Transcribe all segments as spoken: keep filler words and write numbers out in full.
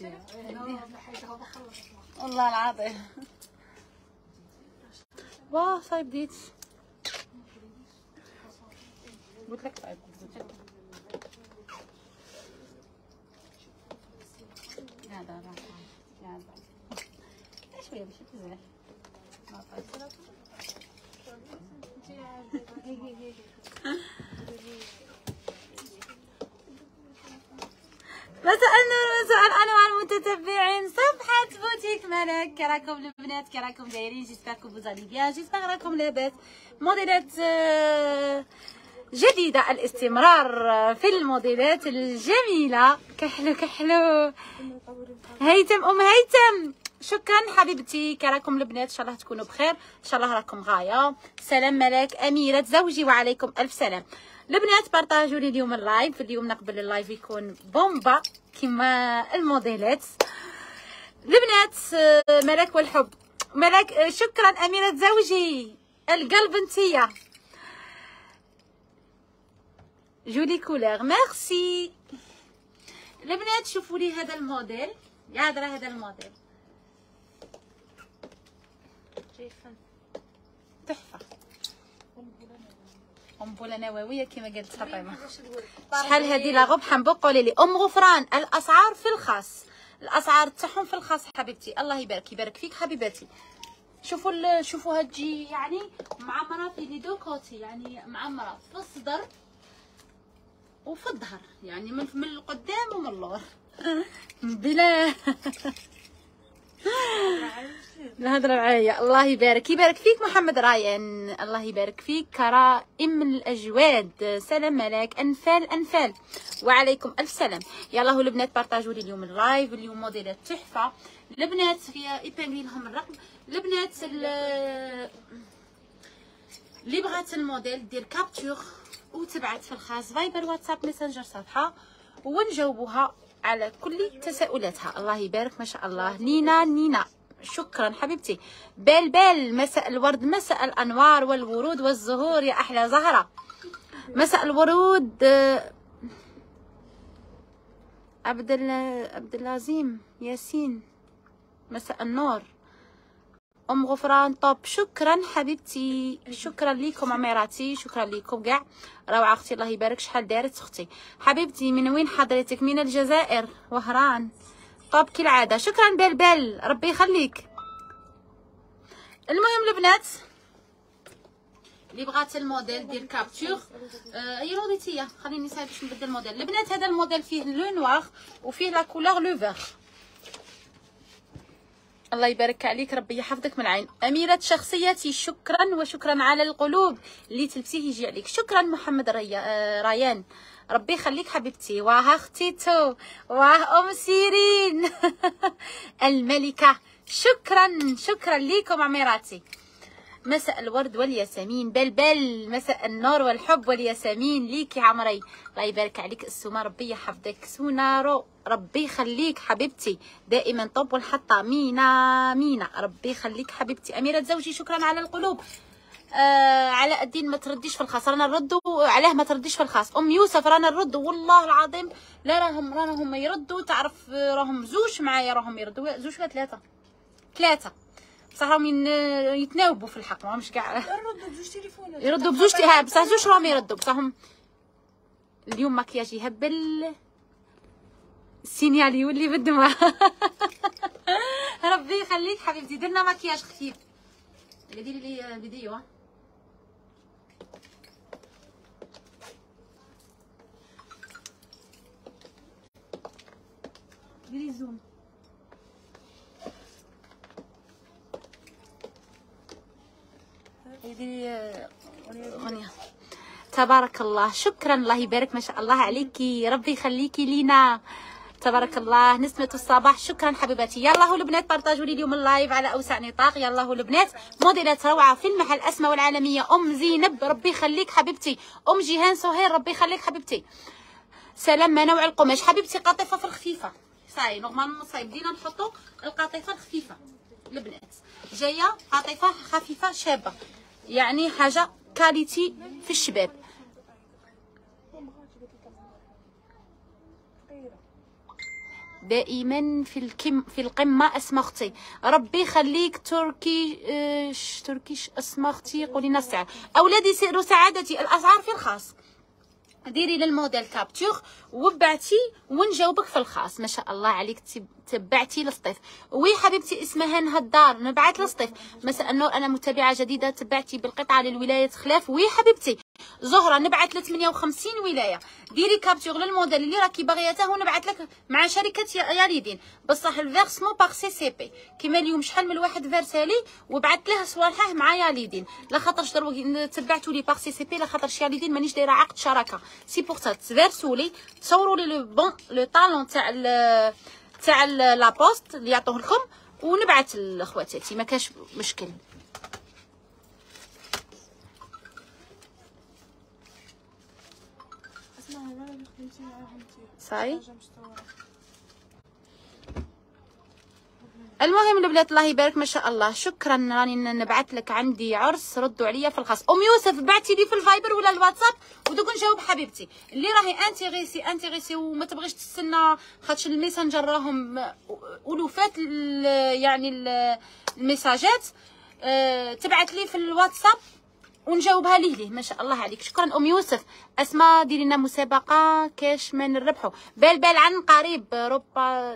والله العظيم. واه صايب بديت قلت لك صايب هذا هذا شويه باش تزال ما طايش مساء النور مساء الانوار المتتبعين صفحة بوتيك ملك. كراكم البنات كراكم دايرين؟ جيسباكم فوزالي بيان، جيسباك راكم لاباس. موديلات جديدة، الاستمرار في الموديلات الجميلة. كحلو كحلو هيثم ام هيثم، شكرا حبيبتي. كراكم البنات ان شاء الله تكونوا بخير، ان شاء الله راكم غايه. سلام ملاك اميره زوجي وعليكم الف سلام. البنات بارطاجوا لي اليوم اللايف، اليوم نقبل اللايف يكون بومبا كما الموديلات. البنات ملاك والحب ملاك، شكرا اميره زوجي القلب انتيا. جولي كولور ميرسي. البنات شوفوا لي هذا الموديل، يا هذا هذا الموديل تحفه، قنبله نوويه كما قالت فاطمه. شحال هذه لا غوب حنبوق؟ قولي لي ام غفران. الاسعار في الخاص، الاسعار تاعهم في الخاص حبيبتي. الله يبارك يبارك فيك حبيباتي. شوفوا شوفوها تجي يعني معمره في لي دو كوتي، يعني معمره في الصدر وفي الظهر، يعني من من القدام ومن اللور بلا الهضره معايا. الله يبارك يبارك فيك محمد رايان، الله يبارك فيك. كرائم الاجواد، سلام ملاك. انفال انفال وعليكم الف سلام. يلا هو البنات بارطاجوا لي اليوم اللايف، اليوم موديلات تحفه. البنات فيها ايبانغي لهم الرقم. البنات اللي بغات الموديل دير كابتور وتبعت في الخاص فايبر واتساب ميسنجر صفحه ونجاوبوها على كل تساؤلاتها. الله يبارك ما شاء الله. نينا نينا شكرا حبيبتي. بال بال مساء الورد مساء الانوار والورود والزهور يا احلى زهره. مساء الورود عبد عبد العظيم ياسين. مساء النور ام غفران. طب شكرا حبيبتي، شكرا ليكم عميراتي، شكرا ليكم كاع. روعه اختي الله يبارك. شحال دارت اختي حبيبتي؟ من وين حضرتك؟ من الجزائر وهران. طب كالعاده شكرا بلبل ربي يخليك. المهم البنات اللي بغات الموديل دير كابتور هي آه نوضيتيه. خليني سايب باش نبدل الموديل. البنات هذا الموديل فيه لو نوار وفيه لا كولور لو فيغ. الله يبارك عليك ربي يحفظك من العين. أميرة شخصيتي شكرا وشكرا على القلوب اللي تلبسيه يجي عليك. شكرا محمد ريا... آه ريان ربي يخليك حبيبتي. واه اختي تو واه ام سيرين الملكة. شكرا شكرا ليكم عميراتي. مساء الورد والياسمين بلبل. مساء النور والحب والياسمين ليكي عمري. الله يبارك عليك السومه ربي يحفظك. سونارو ربي يخليك حبيبتي دائما. طب والحطه مينا مينا ربي يخليك حبيبتي. اميره زوجي شكرا على القلوب. آه علاء الدين ما ترديش في الخاص، رانا نردوا. علاه ما ترديش في الخاص؟ ام يوسف رانا نردوا والله العظيم. لا راهم راهم يردوا. تعرف راهم زوج معايا راهم يردوا زوج ولا ثلاثه ثلاثه بصح راهم يتناوبوا في الحق ماهمش كاع يردوا بزوج تليفونات. يردوا بزوج تليفونات بصح زوج راهم يردوا بصح هم اليوم مكياج يهبل. السينيال يولي بالدموع ربي يخليك حبيبتي. درنا مكياج خفيف. ديري لي فيديو. ديري زوم. ديري غنية. تبارك الله شكرا الله يبارك ما شاء الله عليكي ربي يخليكي لينا. تبارك الله. نسمة الصباح شكرا حبيباتي. يلا هو البنات بارطاجوا لي اليوم اللايف على اوسع نطاق. يلا هو البنات موديلات روعه في المحل اسماء والعالميه. ام زينب ربي يخليك حبيبتي. ام جيهان سهير ربي يخليك حبيبتي. سلام. ما نوع القماش حبيبتي؟ قطيفه في الخفيفه. صاي نورمالمون صاي بدينا نحطوا القطيفه الخفيفه. البنات جايه قطيفه خفيفه شابه، يعني حاجه كاليتي في الشباب. دائما في الكم في القمه اسماء اختي. ربي يخليك تركي اش تركيش اسماء اختي. قولي لنا السعر. اولادي سيروا سعادتي، الاسعار في الخاص. ديري للموديل كابتور وبعتي ونجاوبك في الخاص. ما شاء الله عليك تبعتي للصيف. وي حبيبتي اسمها نهدار نبعت للصيف. مساء النور انا متابعه جديده تبعتي بالقطعه للولايه خلاف. وي حبيبتي زهره نبعت ل ثمانية وخمسين ولايه. ديري كابتور للموديل اللي راكي باغياته ونبعت لك مع شركه ياليدين. بصح الفيرسمون باغ سي سي بي كيما اليوم شحال من واحد فيرسالي وبعثت له صوالحه مع ياليدين. لا خاطرش دروك تبعتوا لي باغ سي سي بي لا خاطرش ياليدين مانيش دايره عقد شراكه. سي بوغ سا تفيرسوا لي تصوروا لي لو بون لو طالون تاع تاع لا بوست اللي يعطوه لكم ونبعث لاخواتاتي ما كاش مشكل. صاي المهم البنات الله يبارك ما شاء الله. شكرا راني نبعث لك عندي عرس ردوا عليا في الخاص. ام يوسف بعتي لي في الفايبر ولا الواتساب ودوك نجاوب حبيبتي. اللي راهي انتريسي انتريسي وما تبغيش تستنى خاطش الميسنجر راهم الوفات يعني الميساجات أه تبعت لي في الواتساب ونجاوبها ليه ليه. ما شاء الله عليك. شكرا ام يوسف. اسماء ديري لنا مسابقه كاش ما نربحوا. بال بال عن قريب روبا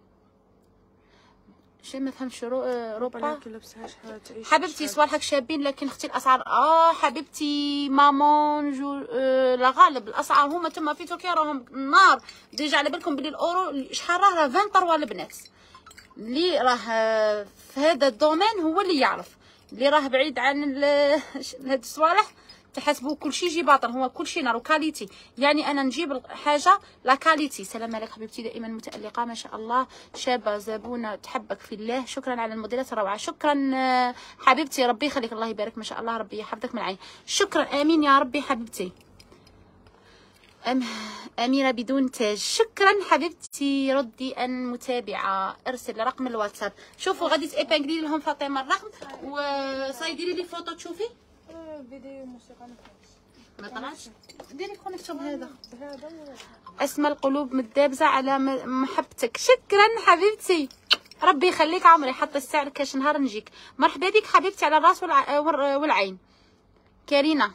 شي ما فهمتش. روبا حبيبتي صوالحك شابين لكن اختي الاسعار اه حبيبتي مامون جو آه لا غالب الاسعار هما تما في تركيا راهم نار. ديجا على بالكم بلي الاورو شحال راه راه ثلاثة وعشرين البنات. اللي راه في هذا الدومين هو اللي يعرف. اللي راه بعيد عن هاد الصوالح تحسبوا كلشي يجي باطل. هو كلشي نار وكاليتي. يعني انا نجيب الحاجه لا كاليتي. سلام عليك حبيبتي دائما متالقه ما شاء الله شابه زبونه تحبك في الله. شكرا على الموديلات الروعه. شكرا حبيبتي ربي يخليك الله يبارك ما شاء الله ربي يحفظك من العين. شكرا امين يا ربي حبيبتي. أم اميره بدون تاج. شكرا حبيبتي. ردي ان متابعه ارسل رقم الواتساب. شوفوا غادي تابانكلي لهم فاطمه الرقم وصاي ديري لي فوطو تشوفي فيديو موسيقى ما طلعش. ديري كونيكسيون بهذا اسماء القلوب متدابزه على محبتك. شكرا حبيبتي ربي يخليك عمري. حط السعر كاش نهار نجيك. مرحبا بك حبيبتي على الراس والعين. كارينا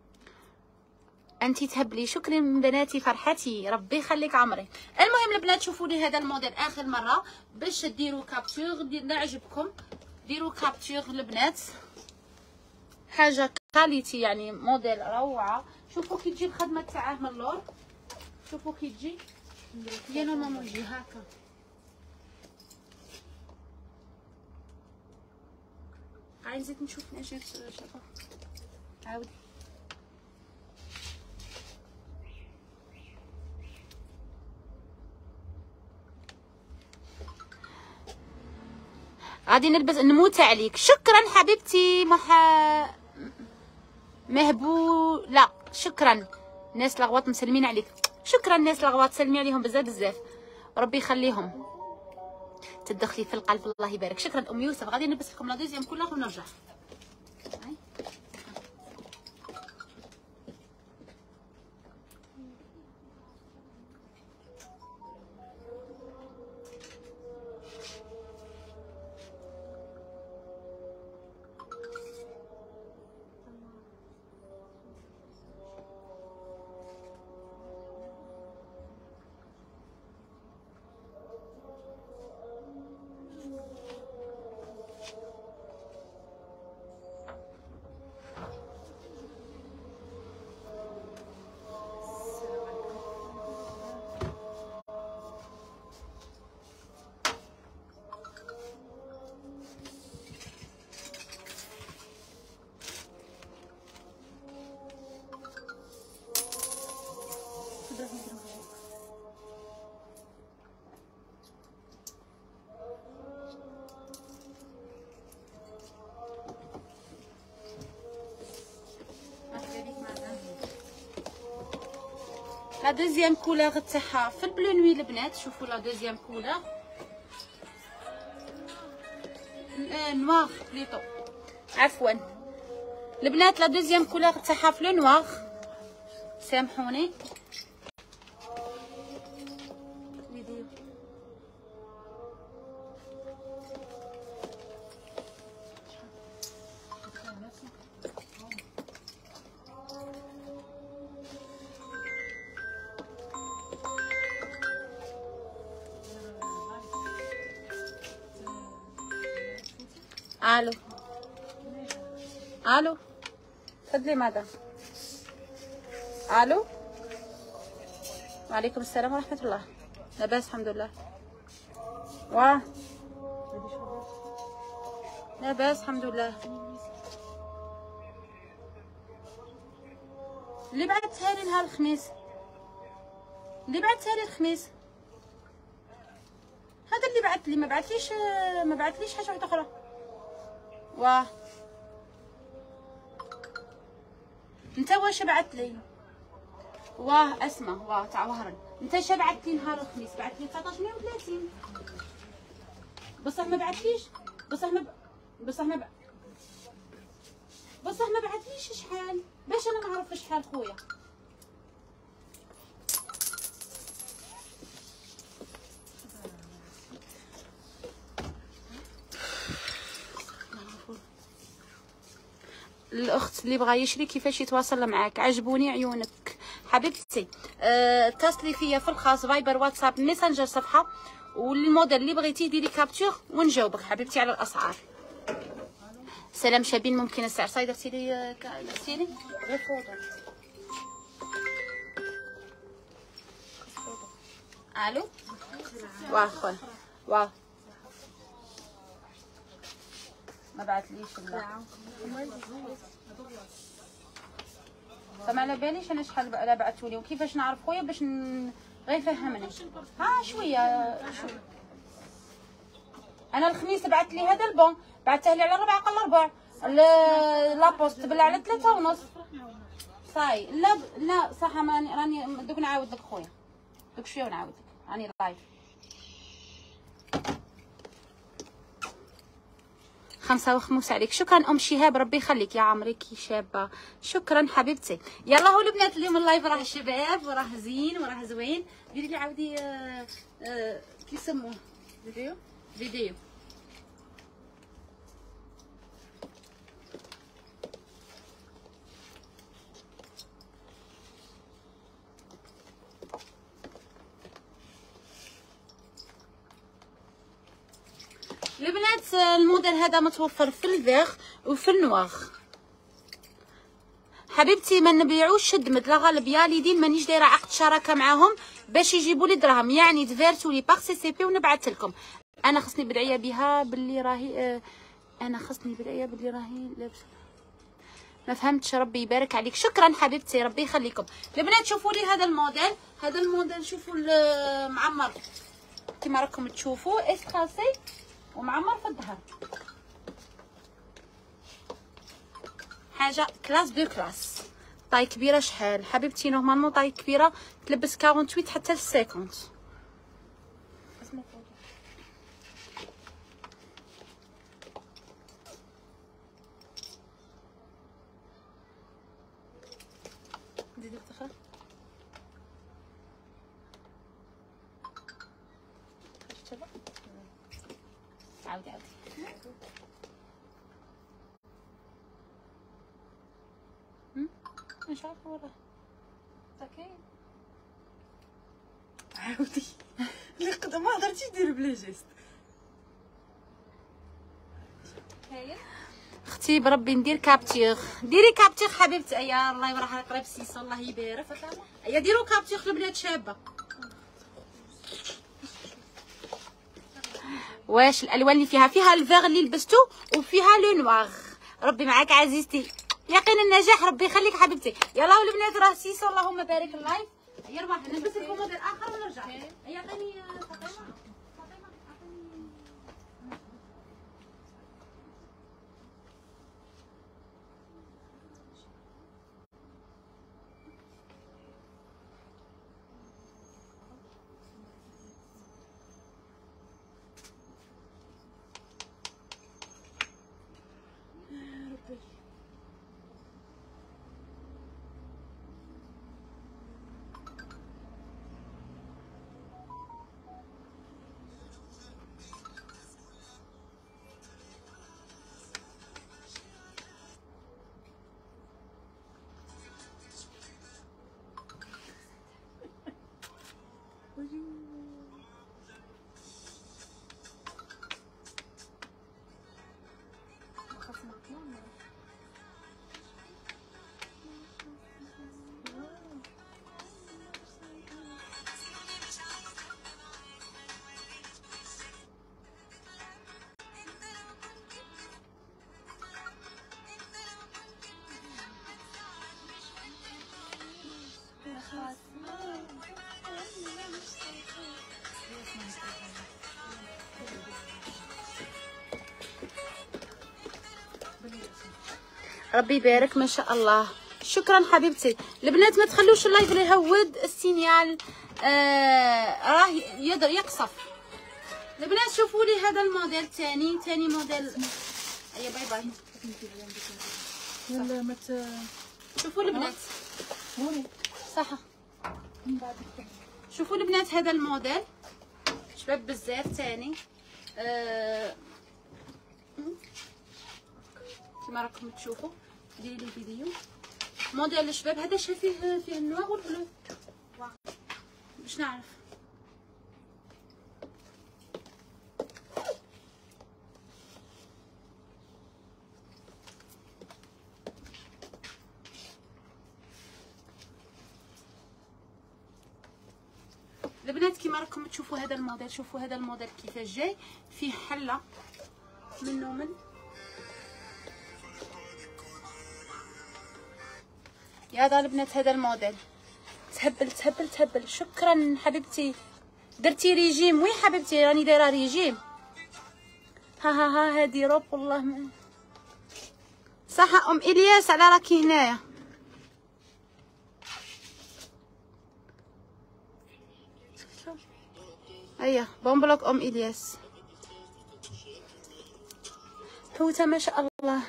انتي تهبلي. شكرا بناتي فرحتي ربي يخليك عمري. المهم البنات شوفوا لي هذا الموديل اخر مره باش ديروا كابتور لا عجبكم ديروا كابتور البنات. حاجه كاليتي يعني موديل روعه. شوفوا كي تجي الخدمه تاعه من اللور. شوفوا كي تجي يا نورمالمون تجي هكا. عايزه نزيد نشوف اجي شوفوا عاودي. غادي نلبس نموت عليك. شكرا حبيبتي محا مهبو. لا شكرا ناس لغوات مسلمين عليك. شكرا ناس لغوات سلمي عليهم بزاف بزاف ربي يخليهم. تدخلي في القلب الله يبارك. شكرا ام يوسف. غادي نلبس لكم لا دوزيام كولور ونرجع. لا دوزيام كولور تاعها في البلو نوي البنات. شوفوا لا دوزيام كولور نوار بليطو عفوا البنات. لا دوزيام كولور تاعها في لو نوار سامحوني. الو الو تفضلي مدام. الو وعليكم السلام ورحمه الله. لاباس الحمد لله. واه لاباس الحمد لله. اللي بعثتها لي نهار الخميس، اللي بعثتها لي الخميس هذا اللي بعث لي، ما بعثليش ما بعثليش حاجه واحده اخرى. واه انت واش بعث لي؟ واه اسمع، واه تاع وهران، انت اش بعث لي نهار الخميس؟ بعث لي تسعطاش مية وثلاثين بصح ما بعثليش، بصح ما ب... بصح ما ب... بصح ما بعثليش شحال باش انا نعرف شحال خويا. الاخت اللي بغى يشري كيفاش يتواصل معاك؟ عجبوني عيونك حبيبتي. أه... اتصلي فيا في الخاص، فايبر، واتساب، ميسنجر، صفحه، والموديل اللي بغيتيه ديري كابتور ونجاوبك حبيبتي على الاسعار. سلام شابين، ممكن السعر صاي درتي لي درتي لي غير فوضى. الو واه خويا واه ما بعثليش لا، فما على باليش انا شحال لا بعثولي وكيفاش نعرف خويا باش ن... غير فهمني. ها شويه شويه. انا الخميس بعث لي هذا البون، بعثته لي على ربعة قل ربع، لابوست بلا على ثلاثة ونص. صاي لا لا صح، راني راني دوك نعاود لك خويا، دوك شويه ونعاود لك، راني لايف. خمسة وخموس عليك. شكرا ام شهاب، ربي يخليك يا عمري كي شابه. شكرا حبيبتي. يلا هو البنات اليوم اللايف راه شباب وراه زين وراه زوين. ديري لي عاودي آه آه كي يسموه فيديو فيديو. البنات الموديل هذا متوفر في الفيغ وفي النواغ حبيبتي. ما نبيعوش الدمد لا غالبيه ليدين، مانيش دايره عقد شراكه معاهم باش يجيبوا لي دراهم، يعني دفيرتوا لي باغ سي سي بي ونبعث لكم. انا خصني بدعيه بها باللي راهي آه انا خصني بدعيه باللي راهي لابسه. ما فهمتش، ربي يبارك عليك. شكرا حبيبتي ربي يخليكم. البنات شوفوا لي هذا الموديل، هذا الموديل شوفوا المعمر كيما راكم تشوفوا، اسكاسي ومعمر في الظهر، حاجه كلاس دو كلاس. طاي كبيره شحال حبيبتي؟ نورمالمون طاي كبيره تلبس ثمانية وأربعين حتى ل خمسين. زيدي اختخر عاودي عاودي. مش عارفه والله ساكين. عاودي اللي قد ما هضرتيش ديري بلي جيست. اختي بربي ندير كابتيغ، ديري كابتيغ حبيبتي. ايا الله يبارك راه قريب سيسو الله يبارك. ايا ديروا كابتيغ البنات شابه. واش الالوان اللي فيها؟ فيها الفيغ اللي لبستو وفيها لو نواغ. ربي معاك عزيزتي، يقين النجاح ربي يخليك حبيبتي. يلا البنات راه سيسو اللهم بارك اللايف. يا رباح نلبس لكم موديل اخر ونرجع. هيا عطيني فاطمه. ربي يبارك ما شاء الله. شكرا حبيبتي. البنات ما تخلوش اللايف اللي يهود السينيال آه راه يقدر يقصف. البنات شوفوا لي هذا الموديل ثاني ثاني موديل. ايا باي باي. لا ما شوفوا البنات صح. شوفوا البنات هذا الموديل شباب بزاف ثاني آه كما راكم تشوفوا. ديري لي فيديو موديل الشباب هذا شا فيه فيه النوار والبلو باش نعرف. البنات كيما راكم تشوفوا هذا الموديل. شوفوا هذا الموديل كيفاش جاي فيه حله منه من يا دار البنات. هذا الموديل تهبل تهبل تهبل. شكرا حبيبتي. درتي ريجيم؟ وي حبيبتي راني دايره ريجيم. ها ها ها هادي روب والله ما. صح ام الياس على راكي هنايا. هيا بومبلوك ام الياس. توته ما شاء الله.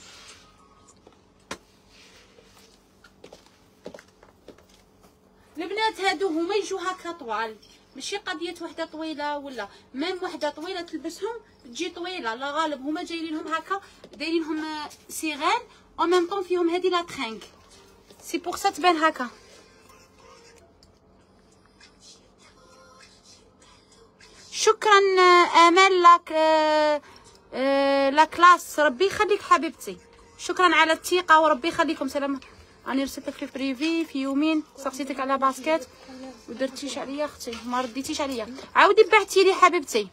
البنات هادو هما يجوا هكا طوال ماشي قضيه وحده طويله ولا ميم وحده طويله تلبسهم تجي طويله. لا غالب هما جايين لهم هكا دايرينهم سيغان او ميم طون فيهم هادي لا ترينغ سي بور سا تبان هكا. شكرا امال لاك لا كلاس. ربي يخليك حبيبتي. شكرا على الثقه وربي يخليكم. سلام. راني رسلتك في بريفي في يومين سقسيتك على باسكيت ودرتيش عليا اختي ما رديتيش عليا. عاودي بعتي لي حبيبتي.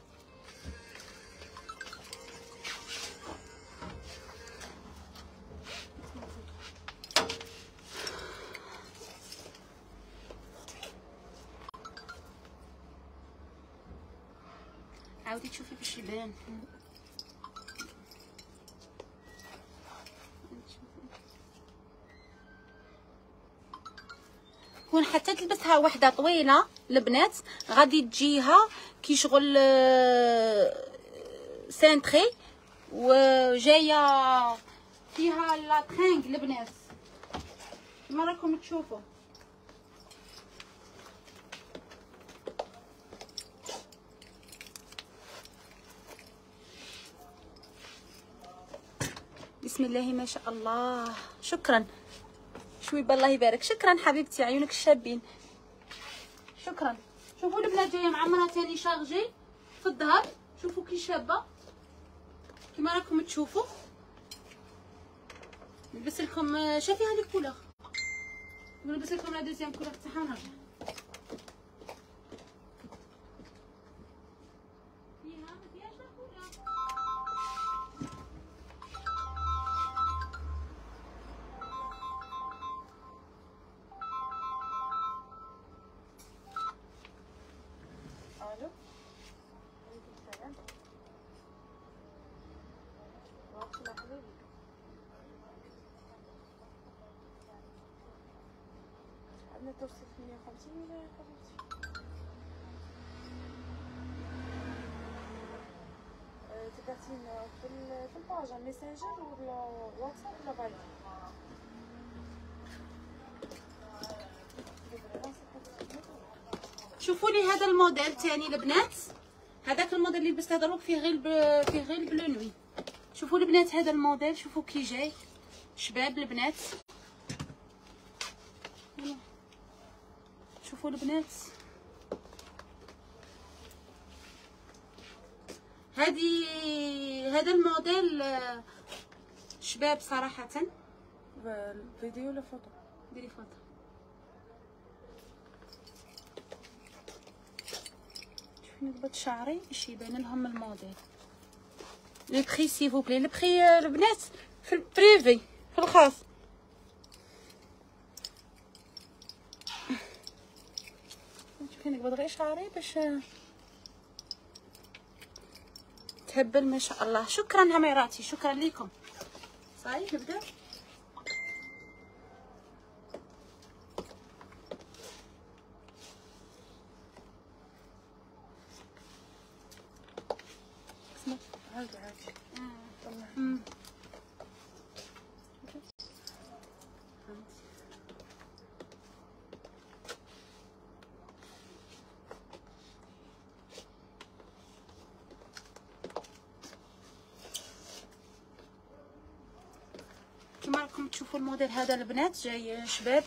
عاودي تشوفي باش يبان. كون حتى تلبسها وحده طويله البنات غادي تجيها كي شغل سانتري وجايه فيها لا ترينغ البنات كما راكم تشوفوا. بسم الله ما شاء الله. شكرا شويبه الله يبارك. شكرا حبيبتي عيونك الشابين. شكرا. شوفوا البنات جايه معمره ثاني شارجي في الظهر. شوفوا كي شابه كيما راكم تشوفوا. نلبس لكم شافي هذه الكولور ونلبس لكم لا دوزيام كولور تاعها ونرجع. عندنا توصل ثمانية وخمسين ولا يا حبيبتي؟ تبعتين في في الباج على الميسنجر ولا واتساب ولا بايت؟ شوفوا لي هذا الموديل ثاني البنات. هذاك الموديل اللي لبسته دروك فيه غير فيه غير البلو نوي. شوفوا البنات هذا الموديل. شوفوا كي جاي شباب البنات. شوفوا البنات هذه هذا الموديل شباب صراحه. الفيديو ولا فوتو؟ ديري فوتو. شوفي نقبض شعري باش يبان لهم الموديل. لو بري سي فو بلي. لو بري البنات في البريفي في الخاص. شوفي نقبض غير شعري باش تهبل ما شاء الله. شكرا عميراتي. شكرا لكم. صحيح نبدا. عادي عادي. امم كما راكم تشوفوا الموديل هذا البنات جاي شباب،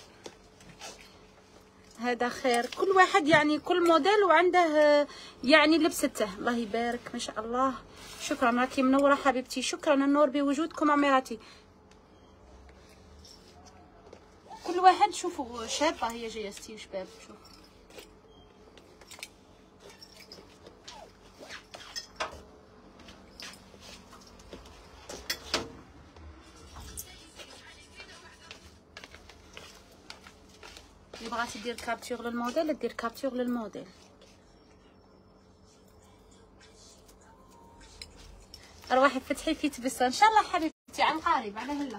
هذا خير. كل واحد يعني كل موديل وعنده يعني لبسته. الله يبارك ما شاء الله. شكرا راكي منوره حبيبتي. شكرا النور بوجودكم عميراتي. كل واحد شوفوا شابه هي جايه ستي شباب. شوف اللي بغات دير كابتور للموديل دير كابتور للموديل. روحي فتحي في تبسه ان شاء الله حبيبتي عن قريب على هلا.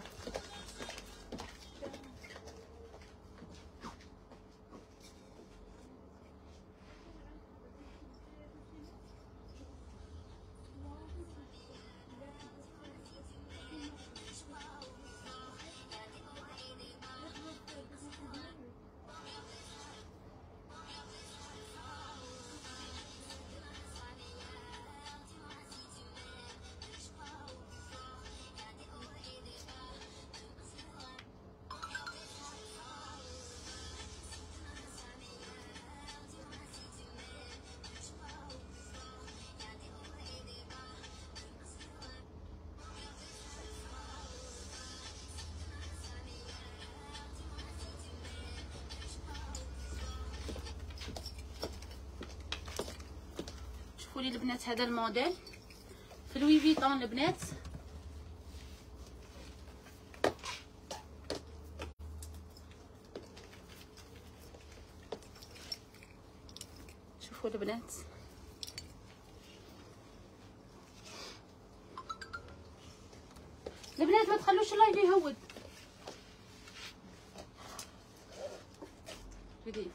شوفوا لي البنات هذا الموديل في لوي فيتون البنات. شوفوا البنات البنات ما تخلوش اللايف يهود. بدي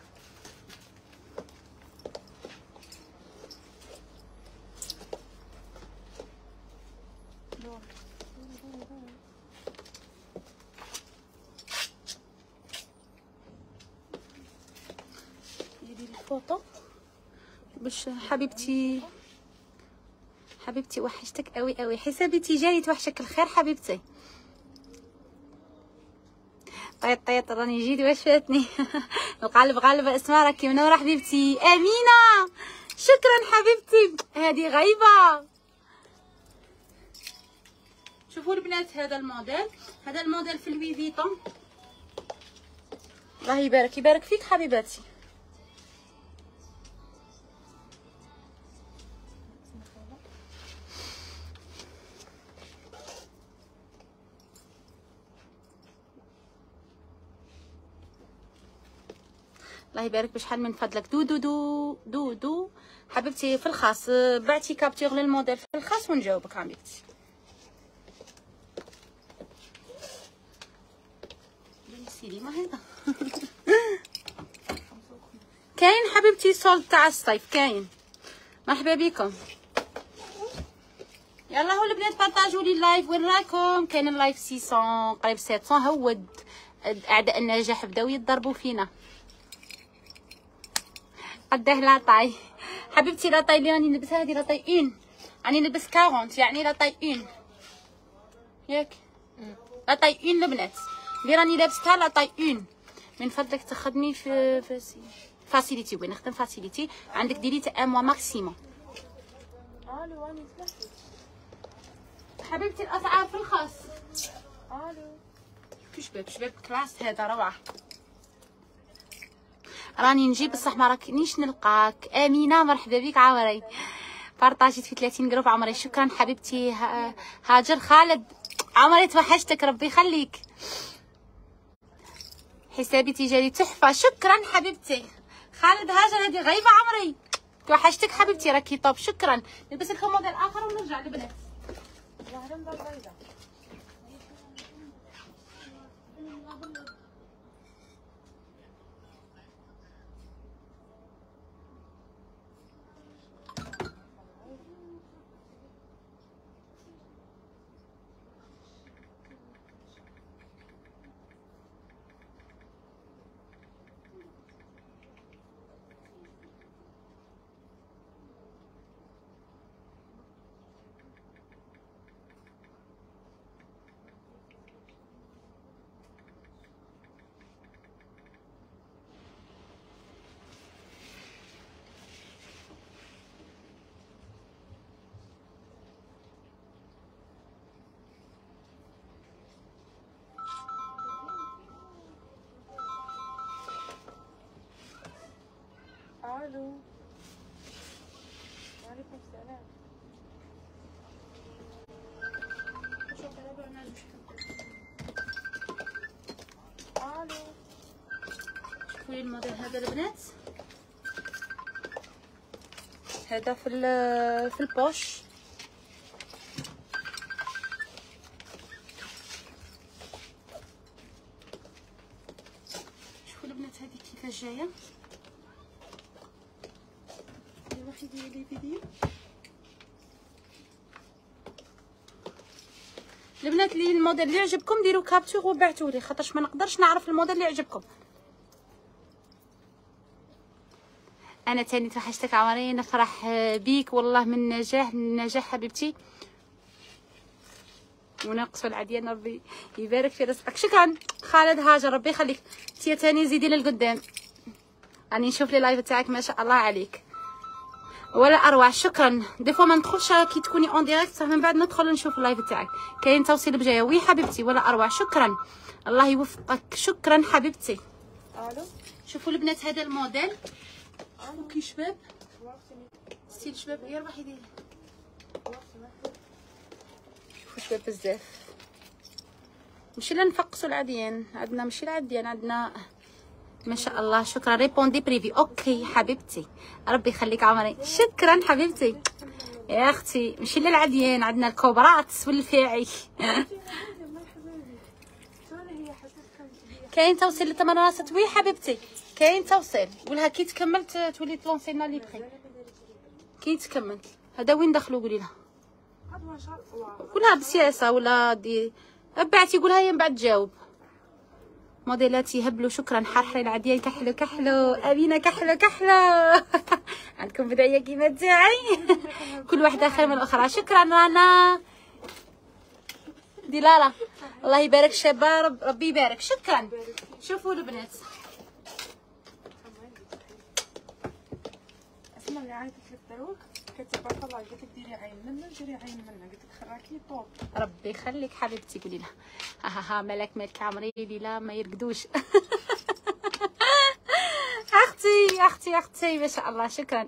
ندير الفوطو باش حبيبتي حبيبتي وحشتك قوي قوي. حسابتي جاني توحشك الخير حبيبتي. طيط طيط راني جيت واش فاتني. القلب غالب اسماء راكي منوره حبيبتي. امينه شكرا حبيبتي. هذه غايبه. شوفوا البنات هذا الموديل هذا الموديل في لوي فيتون. الله يبارك يبارك فيك حبيباتي. الله يبارك بشحال من فضلك. دو دو دو دو دو حبيبتي في الخاص بعتي كابتور للموديل في الخاص ونجاوبك حبيبتي. سيدي ما هذا كاين حبيبتي صول تاع الصيف كاين. مرحبا بكم. يلا هو البنات بارطاجوا لي اللايف. وين راكم؟ كاين اللايف ستمية قريب سبعمية. هود اعداء النجاح بداو يضربوا فينا. قداه لاطاي حبيبتي. لاطاي اللي راني نلبسها هذه لاطاي اون. راني نلبس أربعين يعني لاطاي اون ياك. لاطاي اون البنات اللي راني لابستها لاطاي اون. من فضلك تخدمي في في فاسيليتي. وين نخدم فاسيليتي عندك ديري تاع ان موا ماكسيموم. الو راني سمحتي حبيبتي الاسعار في الخاص. الو في شباب شباب كلاس هذا روعه. راني نجي بصح ما راكنيش نلقاك. امينه مرحبا بك عمري. بارطاجيت في ثلاثين جروب عمري. شكرا حبيبتي. هاجر خالد عمري توحشتك ربي يخليك. حسابي تجاري تحفه. شكرا حبيبتي خالد. هاجر هذه غايبه عمري توحشتك حبيبتي راكي طوب. شكرا. نلبس لكم موديل اخر ونرجع للبنات. الو. وعليكم السلام. الو. شوفوا لي الموديل هذا البنات، هذا في ال- في البوش. شوفوا البنات هذه كيفاش جايه. واحد يدير لي فيديو. البنات اللي الموديل اللي عجبكم ديروا كابتور وبعثوا لي، خاطرش ما نقدرش نعرف الموديل اللي عجبكم. انا تاني توحشتك عمري، نفرح بيك والله من نجاح لنجاح حبيبتي، وناقص العديان ربي يبارك في رزقك. شكرا خالد هاجر، ربي يخليك. تيا تاني زيدي للقدام، راني نشوف لي لايف تاعك ما شاء الله عليك ولا اروع. شكرا. دي فوا ما ندخلش كي تكوني اون ديريكت، صح من بعد ندخل نشوف اللايف تاعك. كاين توصيل بجايه. وي حبيبتي ولا اروع. شكرا الله يوفقك. شكرا حبيبتي. الو. شوفوا البنات هذا الموديل كي شباب ستيل شباب غير واحد يدير. شوفوا شباب بزاف، ماشي لا نفقسوا العديان عندنا، ماشي العديان عندنا ما شاء الله. شكرا. ريبوندي بريفي. اوكي حبيبتي ربي يخليك عمري. شكرا حبيبتي يا اختي. ماشي لا العديان عندنا الكوبرات والفاعي. كاين توصيل للتمرات. وي حبيبتي كاين توصيل، ولها كي تكملت تولي تلونسينا لي بخي. كي تكمل هذا وين دخلوا قولي لها، قولها بسياسه ولا دي بعتي، قولها هي من بعد تجاوب. موديلات يهبلوا. شكرا. حرحري العديان كحلو كحلو. امينه كحلو كحلو. عندكم بدايه كيما تاعي. كل واحده خير من الاخرى. شكرا رانا دلالة الله يبارك شابه، رب ربي يبارك. شكرا. شوفوا البنات اسمع اللي عيطت لك دروك كتبارك الله، قالت لك ديري عين منا ديري عين منا، قالت لك خراكي طوب. ربي يخليك حبيبتي. قولي لها ها ها ها مالك مالك عمري لا ما يرقدوش. اختي اختي اختي ما شاء الله. شكرا.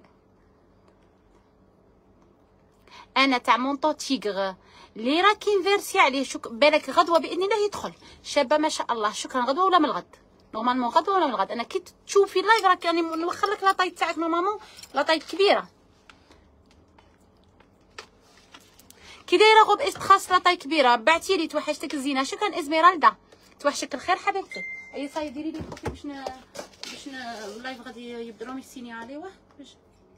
انا تاع مونطو تيغر اللي راه كينفيرسي عليه. شك بالك غدوه باذن الله يدخل شابه ما شاء الله. شكرا. غدوه ولا من الغد نورمالمون، غدوه ولا من الغد. انا كي تشوفي اللايف راك راني نوخر لك لاطاي تاعك نورمالمون لاطاي كبيره. كي دايره غوب استخاص لاطاي كبيره. بعتي لي توحشتك الزينه. شكرا ازميرالدا توحشك الخير حبيبتي. اي صاي ديري لي كوفي باش ن... باش ن... اللايف غادي يبدلوا يسيني عليه باش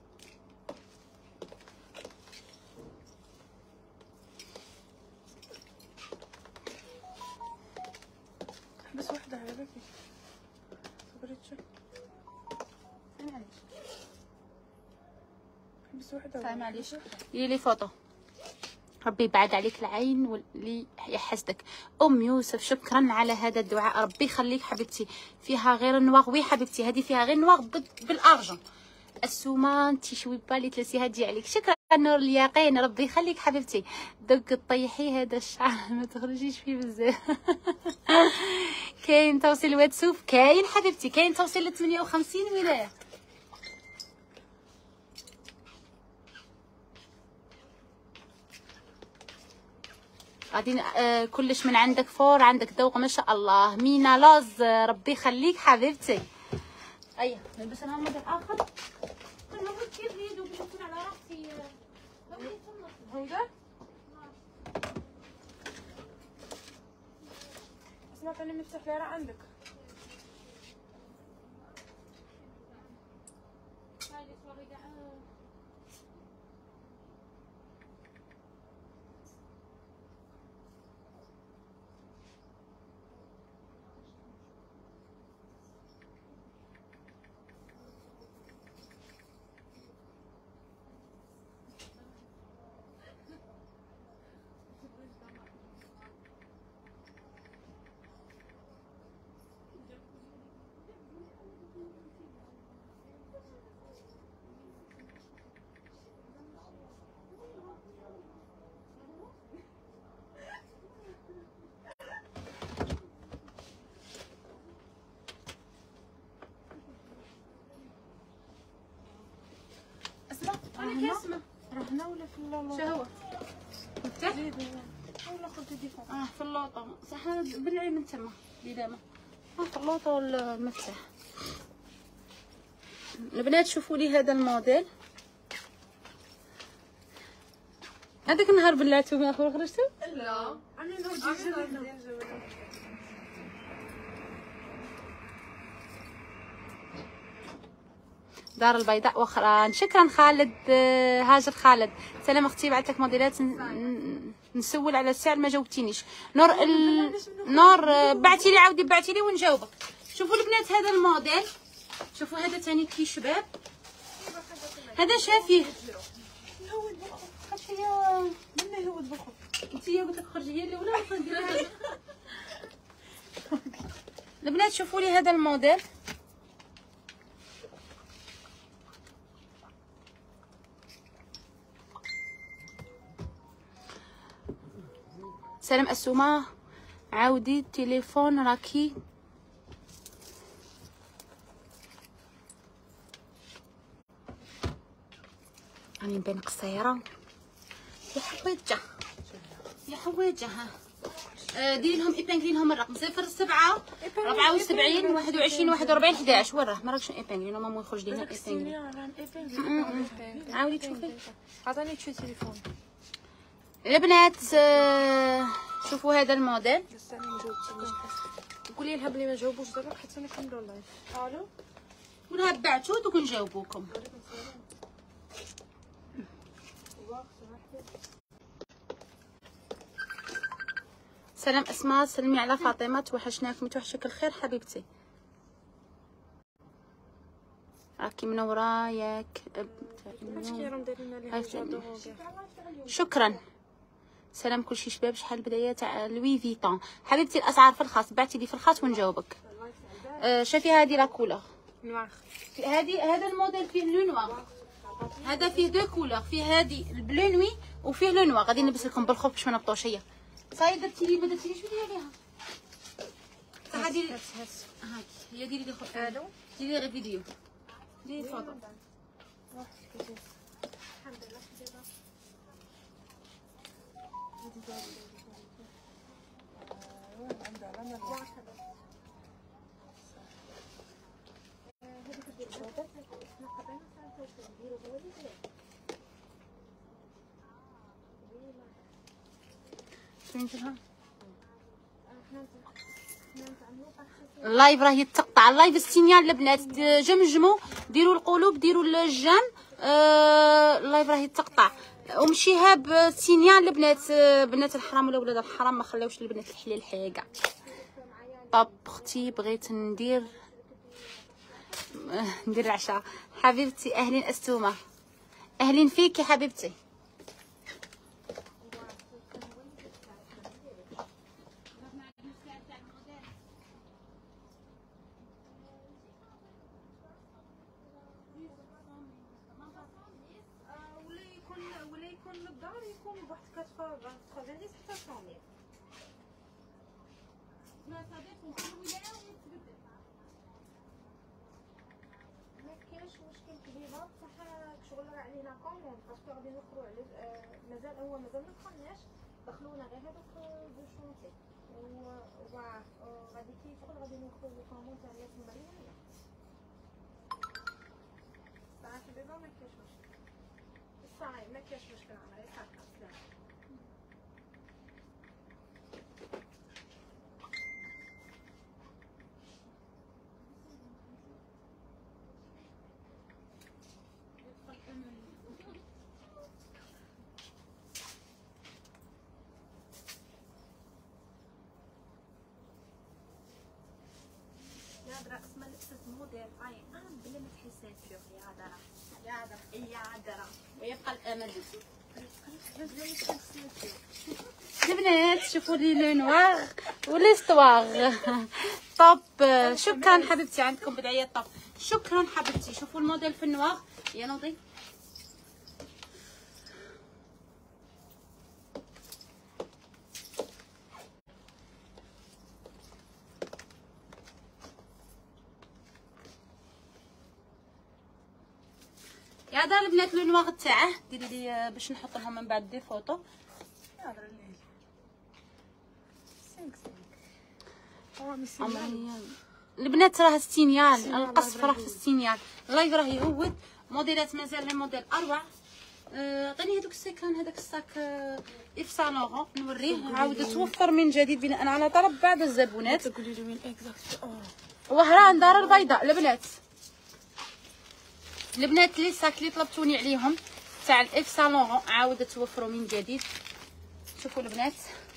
بس وحده على بالك صبري شوي. معليش بس وحده معليش. ديري لي فوطو. ربي يبعد عليك العين واللي يحسدك. ام يوسف شكرا على هذا الدعاء. ربي يخليك حبيبتي. فيها غير النواغ. وي حبيبتي هذه فيها غير النواغ بالارجون. السومه انت شوي بالي تلسيها تجي عليك. شكرا نور اليقين. ربي يخليك حبيبتي. دوك طيحي هذا الشعر ما تخرجيش فيه بزاف. كاين توصيل واتسوف. كاين حبيبتي كاين توصيل ل ثمانية وخمسين ولايه. غادي آه كلش من عندك فور. عندك ذوق ما شاء الله. مينا لوز ربي يخليك حبيبتي. اييه نلبس انا موديل اخر. كنا كيف يدو باش نكون على راحتي. هيدا اسمع انا مفتاح لي راه عندك. هنا راه هنا ولا في اللوطه؟ شنو هو مفتاح ولا خرجتي دي فوق؟ اه في اللوطه صح. بالعين من تما بيدامه اه في اللوطه والمفتاح. البنات شوفوا لي هذا الموديل. هذاك النهار بلعتو ما اخر خرجتو؟ لا انا نهار دار البيضاء وخران. شكرا خالد هاجر خالد. سلام اختي بعثت لك موديلات نسول على السعر ما جاوبتينيش. نور ال... نور بعتي لي عاودي بعتي لي ونجاوبك. شوفوا البنات هذا الموديل، شوفوا هذا ثاني كي شباب، هذا شافيه شويه من هو البخور انت يا قلت لك خرجي هي اللي ولا نديرها. البنات شوفوا لي هذا الموديل، سلام السومه عاودي التليفون راكي راني نبان قصيره يا حوايجه يا حوايجه. ها آه ديري لهم ايبانغلي لهم الرقم صفر سبعة أربعة وسبعين واحد وعشرين واحد وأربعين حداش. وين ما راكش ايبانغلي نورمالمون ما يخرج لينا ايبانغلي. عاودي تشوفي عطاني تشوفي تليفون. البنات آه شوفوا هذا الموديل. قولي لها بلي ما جاوبوش دابا حتى نكملوا اللايف. الو ولا بعتوا دوك نجاوبوكم. سلام اسماء سلمي على فاطمه توحشناكم. توحشك الخير حبيبتي راكي منوره ياك. شكرا. سلام كلشي شباب. شحال البدايه تاع لوي فيتون حبيبتي؟ الاسعار في الخاص بعتي لي في الخاص ونجاوبك. آه شوفي هذه لا كولور نوار، هذه هذا الموديل فيه لو نوار، هذا فيه دو كولور، فيه هذه البلو نوي وفيه لو نوار. غادي نلبس لكم بالخوف باش ما نبطوش. هي صاي درتي لي ما درتي ليش وديري عليها صح. ديري هاك هي ديري لي خو الو ديري لي غير فيديو ديري فوطو. اللايف راه يتقطع. اللايف السينيال البنات جمجموا ديروا القلوب ديروا الجام. آه اللايف راه يتقطع. ام شهاب السينيال البنات بنات الحرام ولا ولاد الحرام ما خلاوش البنات الحلال حاجه. طب اختي بغيت ندير ندير العشاء حبيبتي. اهلين استومه اهلين فيك يا حبيبتي. مازال هو مازال ما دخلناش، دخلونا غير هذوك دو شونتي وغادي كي يدخل غادي ندخلو كومون تاع الناس المريضين. صافي دابا ما كاينش مشكل. صافي ما كاينش مشكل عمري صافي سلام. يا درا اسمها لبست موديل اي ام بلا ما تحسات فيه. يا درا يا درا يا درا ويبقى الامل. البنات شوفوا لي لو نوار وليستواغ طب. شكرا حبيبتي عندكم بدعيه طب. شكرا حبيبتي. شوفوا الموديل في النوار يا نوضي. يا دار البنات لو نواغ تاعه ديري لي باش نحط لهم من بعد دي فوطو. هذا الليل سينك سينك البنات راه ستينيال، القصف راه في ستينيال، اللايف راه يهود، موديلات مازال لي موديل اروع. عطيني هذوك السيكان، هذاك الصاك اف سالون نوريه، عاود توفر من جديد بناء على طلب بعض الزبونات. تقولي لي وين اكزاكت؟ اه وهران دار البيضاء البنات، البنات لي صاك اللي طلبتوني عليهم تاع الاف سالون عاود توفروا من جديد. شوفوا البنات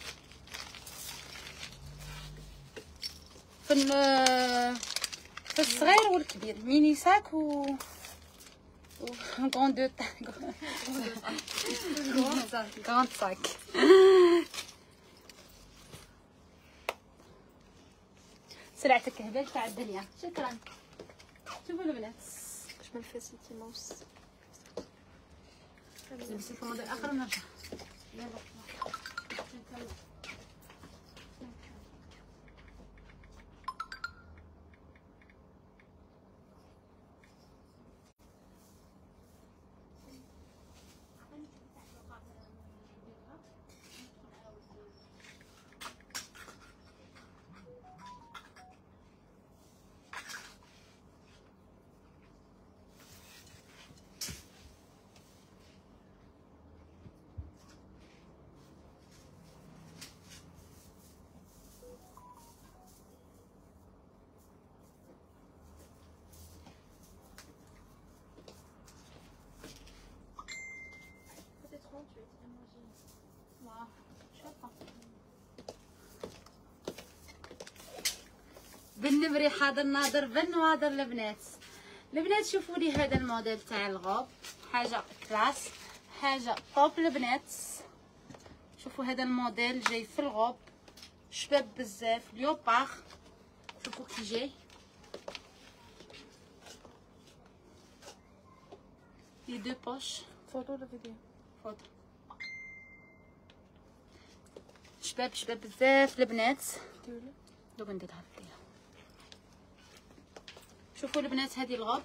في في الصغير والكبير، ميني ساك و غون دو غون ساك. سلعتك هبال تاع الدنيا. شكرا. شوفوا البنات واش ما نفاسيتي موس نمشي في موضوع اخر ونرجع. بالنمري حاضر ناظر بن وهذا البنات. البنات شوفوا لي هذا الموديل تاع الغوب، حاجه كلاس، حاجه طوب البنات. شوفوا هذا الموديل جاي في الغوب، شباب بزاف، ليوبار. شوفوا كي جاي لي دو بوش. فوتو ولا فيديو؟ فوتو. شباب شباب بزاف البنات. دوك نديرها فيها. شوفوا البنات هذه الغوب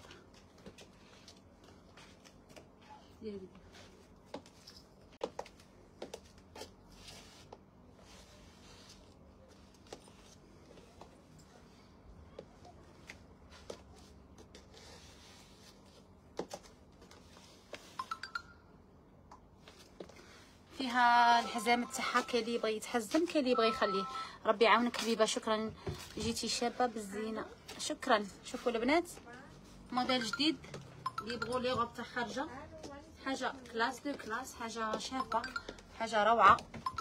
فيها الحزام تاعها، كاين اللي يبغي يتحزم، كاين اللي يبغي يخليه. ربي يعاونك حبيبه، شكرا جيتي شابه بالزينه، شكرا. شوفوا البنات موديل جديد اللي يبغوا لي غوب تاع خارجه، حاجه كلاس دو كلاس، حاجه شابه، حاجه روعه.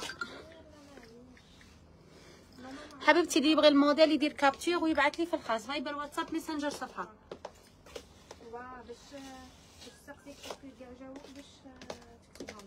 حبيبتي اللي يبغي الموديل يدير كابتور ويبعث لي في الخاص، فايبر واتساب ميسنجر صفحه. باش باش تسقسيك شكون جاوب باش تكتبهم.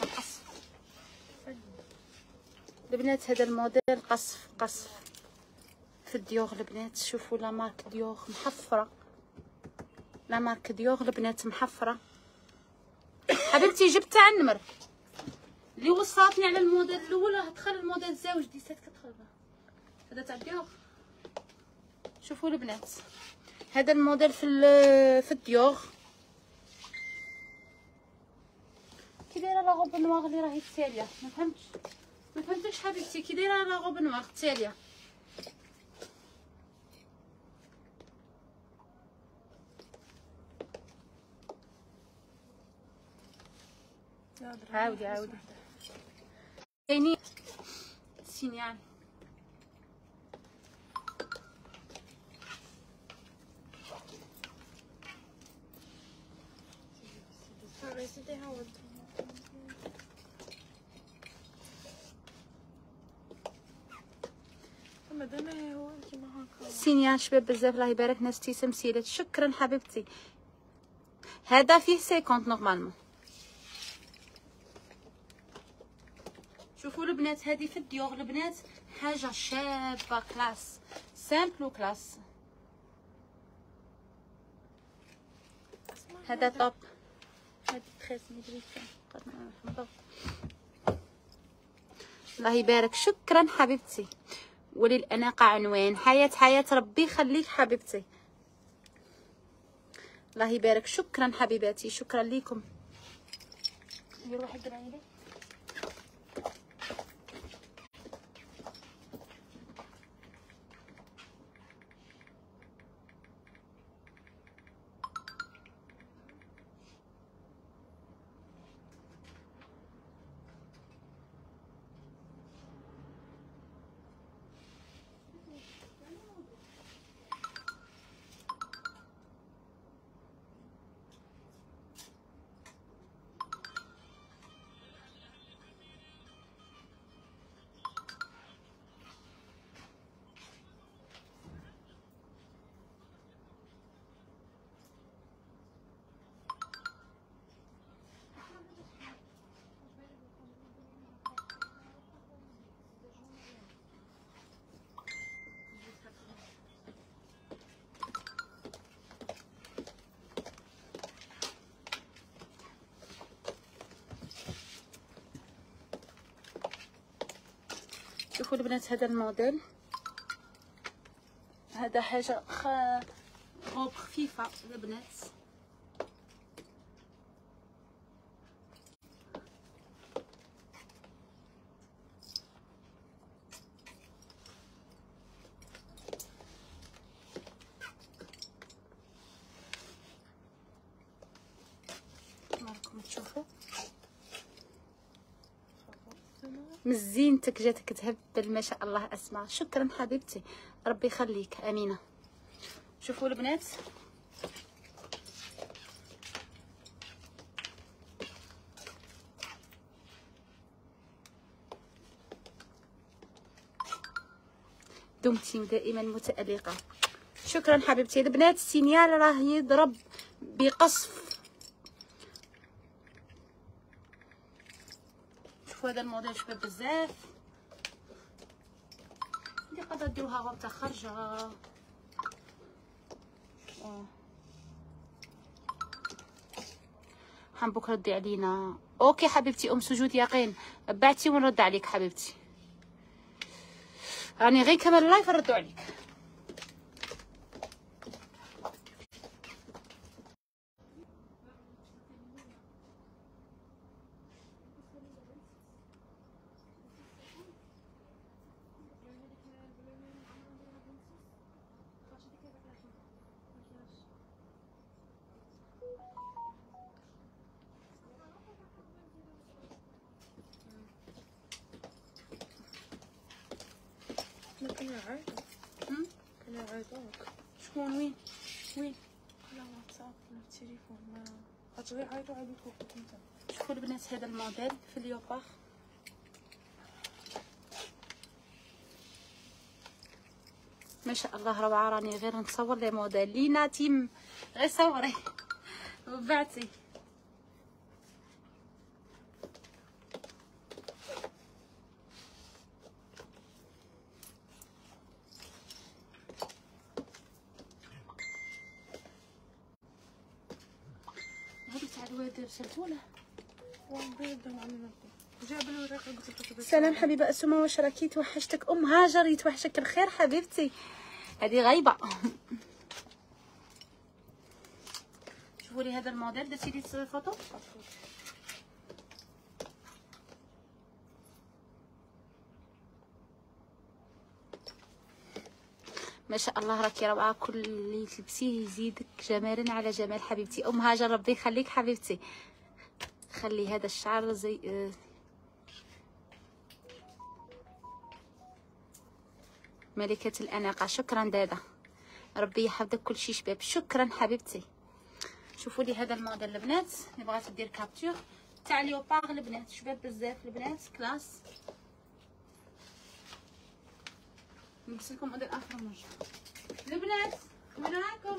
البنات هذا الموديل قصف قصف في الديوغ البنات. شوفوا لا مارك ديوغ محفره، لا مارك ديوغ البنات محفره. حبيبتي جبتها على النمر اللي وصلتني على الموديل الاولى. هتدخل الموديل الزوج دي سات كتدخل هذا تاع الديوغ. شوفوا البنات هذا الموديل في في الديوغ. كي دايره لا غوب نواغ اللي راهي التاليه. ما فهمتش ما فهمتش حبيبتي كي دايره لا غوب نواغ التاليه. عاودي عاودي كاينين سينيال. سينيال شباب بزاف الله يبارك. ناستي سمسيلات شكرا حبيبتي. هذا فيه خمسين نورمالمون. شوفوا البنات هذه في الديوغ البنات حاجه شابه كلاس سامبل وكلاس. هذا توب. هذه تخيس مدريسه الله يبارك. شكرا حبيبتي. وللاناقه عنوان. حياه حياه ربي يخليك حبيبتي الله يبارك. شكرا حبيباتي شكرا ليكم. يروح الدرايلي شوفوا البنات هذا الموديل. هذا حاجه خ... غوب خفيفه البنات. راكم تشوفوا من زينتك جاتك تهبل ما شاء الله. اسماء شكرا حبيبتي ربي يخليك امينه. شوفوا البنات دمتي دائما متألقه. شكرا حبيبتي. البنات السينيال راه يضرب بقصف. هذا الموديل شباب بزاف. اللي قادره ديروها غوطه خارجه. اه حنبوك ردي علينا. اوكي حبيبتي ام سجود يقين بعتي ونرد عليك حبيبتي. راني غير كمل لايف نردوا عليك. كنا عايدة كنا عايدوك. شكون وين وين؟ لا واتساب ولا التليفون ما غتغي عايدو عليك وقت انت. شوفوا البنات هذا الموديل في اليوباخ. ما شاء الله روعه. راني غير نصور لي موديل لينا تيم غير صوري وبعتي. الموديل رسلتوله. جاب الورقه قلت لك سلام حبيبه اسماء، واش راكي؟ توحشتك ام هاجر، يتوحشك الخير حبيبتي. هذه غايبه. شوفوا لي هذا الموديل، درتي لي فوتو. ما شاء الله راكي روعه، كل اللي تلبسيه يزيدك جمالا على جمال حبيبتي. ام هاجر ربي يخليك حبيبتي. خلي هذا الشعر زي آه ملكة الأناقة. شكرا دادا، ربي يحفظك كل شي شباب. شكرا حبيبتي. شوفوا لي هذا الموديل البنات اللي بغات دير كابتور تاع ليوبار البنات، شباب بزاف البنات كلاس. نلبس لكم موديل اخر مرة البنات. معاكم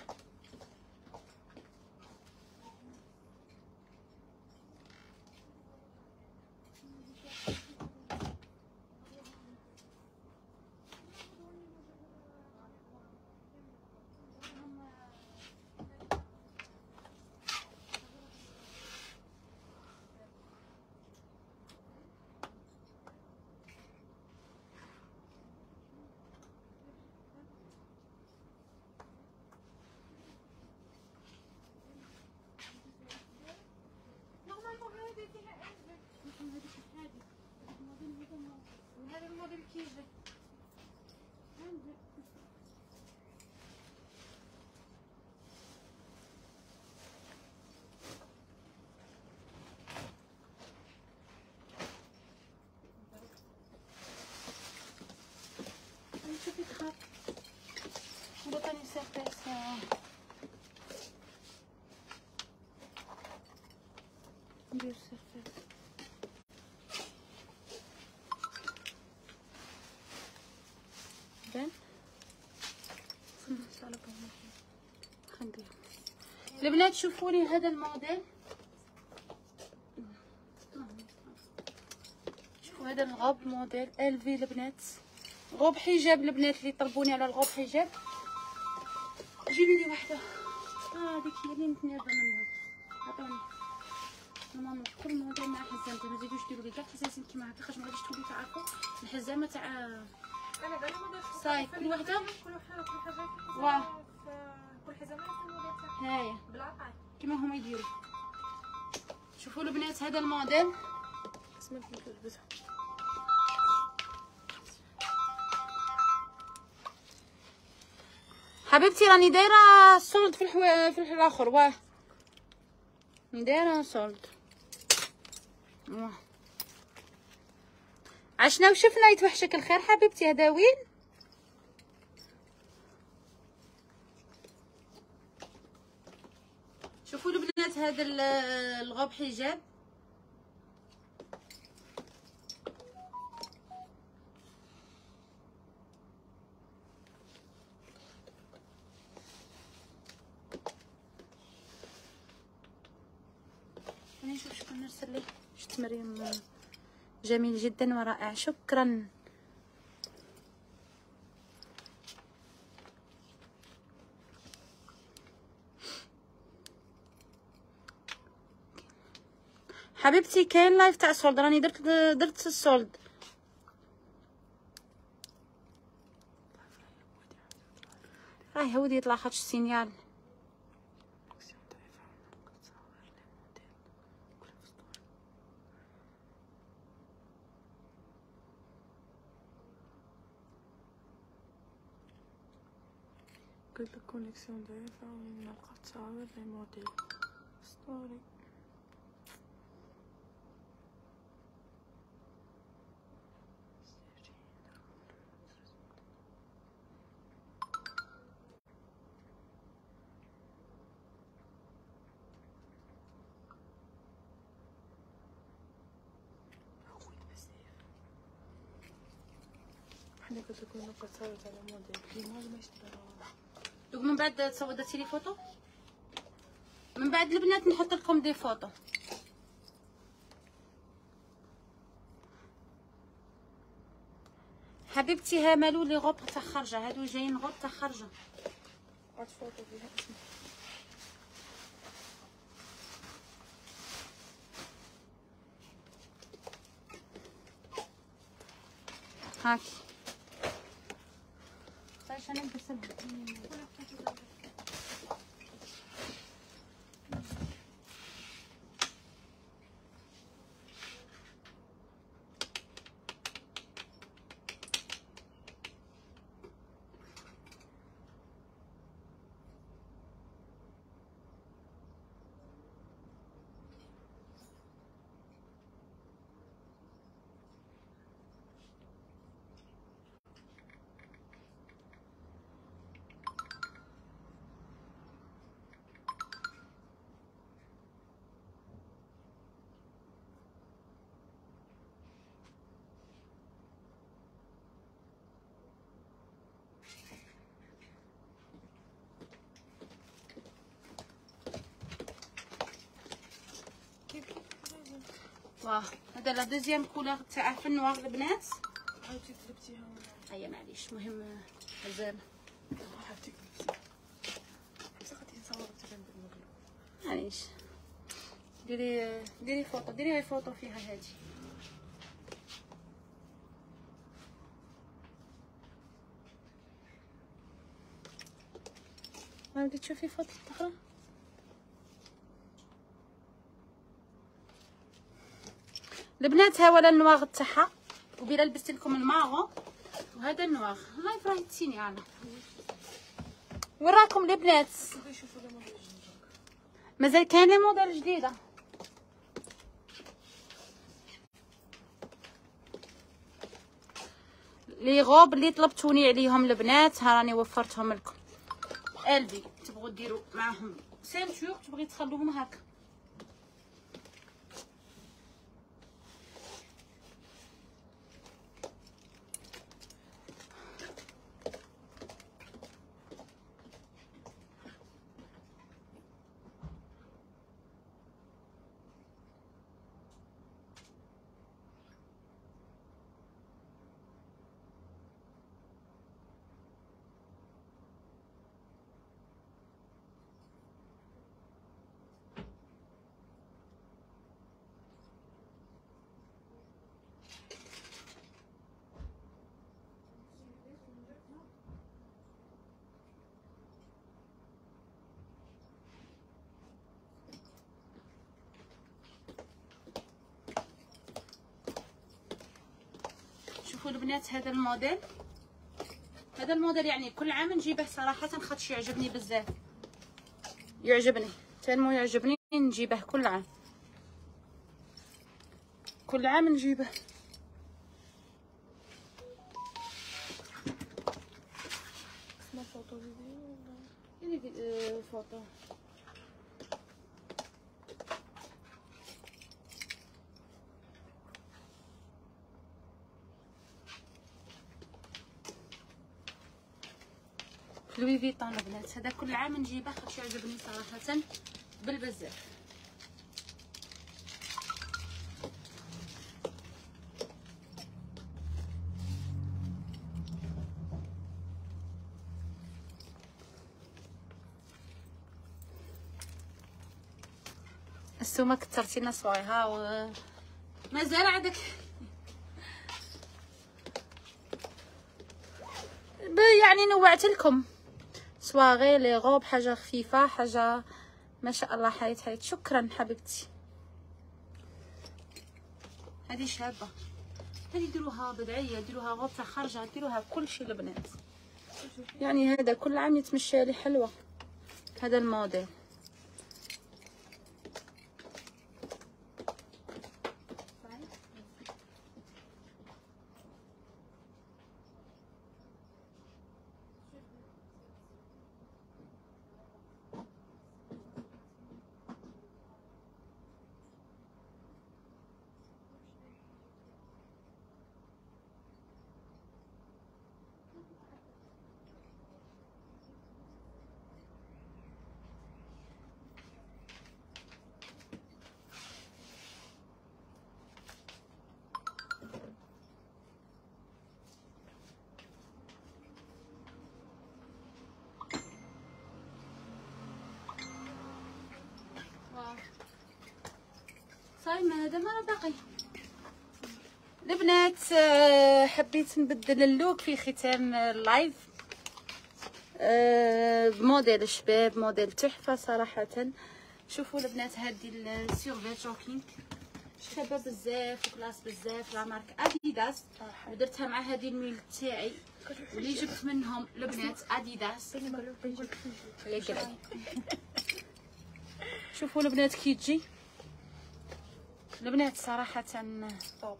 هذا الموديل كيجي شوفي تخاف بطني سيرفيس. ندير سيرفيس بان خندير البنات. شوفوا لي هذا الموديل، شوفوا هذا الغوب موديل الفي البنات، غوب حجاب البنات اللي طلبوني على الغوب حجاب. جيبي لي وحده هذيك هي اللي نتنادى منها. عطوني ماما كل موديل مع حزامته، ما تزيدوش ديروا لي كاع حساسين كيما هكا، خاطر ما غاديش تولي تعرفوا الحزامه تاع انا دابا الموديل صاي كل وحده كل حاجه كل حاجه واه كل حزامه في الموديل تاعها هايا بالعقل كيما هما يديروا. شوفوا البنات هذا الموديل اسمع نلبسها. حبيبتي راني دايره سولد في الحوا في الاخر. واه راني دايره سولد. واه عشنا وشفنا، يتوحشك الخير حبيبتي. هذا وين؟ شوفوا البنات هذا الغوب حجاب، راني نشوف شكون نرسل ليه. شفت مريم جميل جدا ورائع. شكرا. حبيبتي كاين لايف تاع السولد، راني درت درت السولد. راهي هودي يطلع خاطش السينيال. قلت لك كونيكسيون ضعيفه ونلقى تصاور لي موديل ستوري. حنا قلت لك نلقى تصاور تاع الموديل كيما ما يشتريها. دوك من بعد تصور درتي لي فوتو، من بعد البنات نحط لكم دي فوتو. حبيبتي ها مالو لي غوب تاع خرجه، هادو جايين غوب تاع خرجه. عاد فوتو فيها اسمها هاكي عشان البس ال- واه هذا لا دوزيام كولور تاع في النوار البنات. عاودتي قلبتيها ولا هيا معليش مهم مازال عاودتي قلبتيها بصح غادي نصور تبان بالمغلوب. معليش. ديري ديري فوطو ديري هاي فوطو فيها هادي. ما بدي تشوفي فوطو اخرى. البنات ها ولا النواغ تاعها وبلا لبست لكم الماغو وهذا النواغ. الله يفرح تسيني انا. وين راكم البنات؟ بغي يشوفوا لي موديل جديد. مازال كاين لي موديل جديده. لي غوب اللي طلبتوني عليهم البنات ها راني وفرتهم لكم. البي تبغوا ديروا معاهم سانتور تبغي تخلوهم هكا. شوفوا البنات هذا الموديل. هذا الموديل يعني كل عام نجيبه صراحه خاطش يعجبني بزاف. يعجبني تنمو يعجبني نجيبه كل عام. كل عام نجيبه. اسمها فوتو فيديو ولا يعني في- فوطو. لوي فيتون البنات هذا كل عام نجيبه خاطش يعجبني صراحه بالبزاف. السومه كثرتي لنا صوايها و مازال عندك يعني نوعت لكم صواغي لي غوب حاجه خفيفه حاجه ما شاء الله. حيت حيت شكرا حبيبتي. هذه شابه هذه ديروها بدعيه ديروها غوب تاع خارجه ديروها كلشي البنات. يعني هذا كل عام يتمشى لي حلوه هذا الموديل. صايمة هذا ما باقي البنات آه، حبيت نبدل اللوك في ختام اللايف. آه، موديل شباب، موديل تحفه صراحه. شوفوا البنات هذه السيرفيت جوكينغ شابه بزاف وكلاس بزاف، لا مارك اديداس، ودرتها مع هذه الميل تاعي واللي جبت منهم البنات اديداس. شوفوا البنات كي تجي البنات صراحه طوب.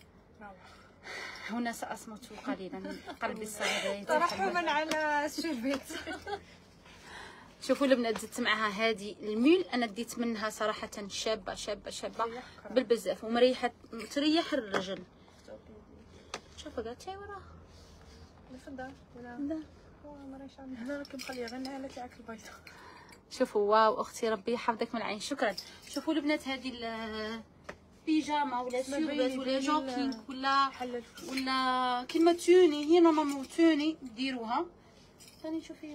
هنا سأصمت قليلا، قلبي الصغير ترحما على الشربيت. شوفوا البنات زدت معها هذه الميل، انا ديت منها صراحه شابه شابه شابه بالبزاف ومريحه تريح الرجل. شوفوا قالت لي وراه نفدا ولا لا. ما راهيش هنا راكي مخليه غير النعاله تاعك البيضاء. شوفوا واو اختي ربي يحفظك من العين. شكرا. شوفوا البنات هذه البيجاما ولا سيرفيت ولا جوكينغ ولا ولا كيما توني، هي نورمالمون توني ديروها. ثاني شوفي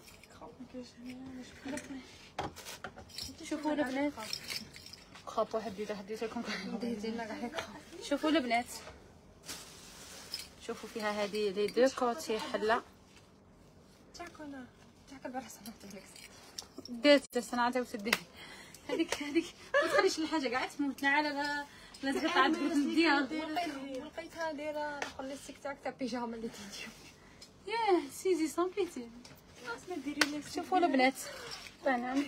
شوفوا البنات خاف واحد يدير حديت لكم. شوفوا البنات شوفوا فيها هذه لي دو كوتي حله تاعك ولا تاعك البارح صنعت لك درت صنعتها وسديها. هذيك هذيك ما تخليش الحاجه قاعد تموتنا على لا لا تقطع عندك نديها. ولقيتها دايره الاخر لي السيك تاعك تاع بيجاما اللي تجي. ياه سيزي سون بيتي. شوفوا البنات طبعا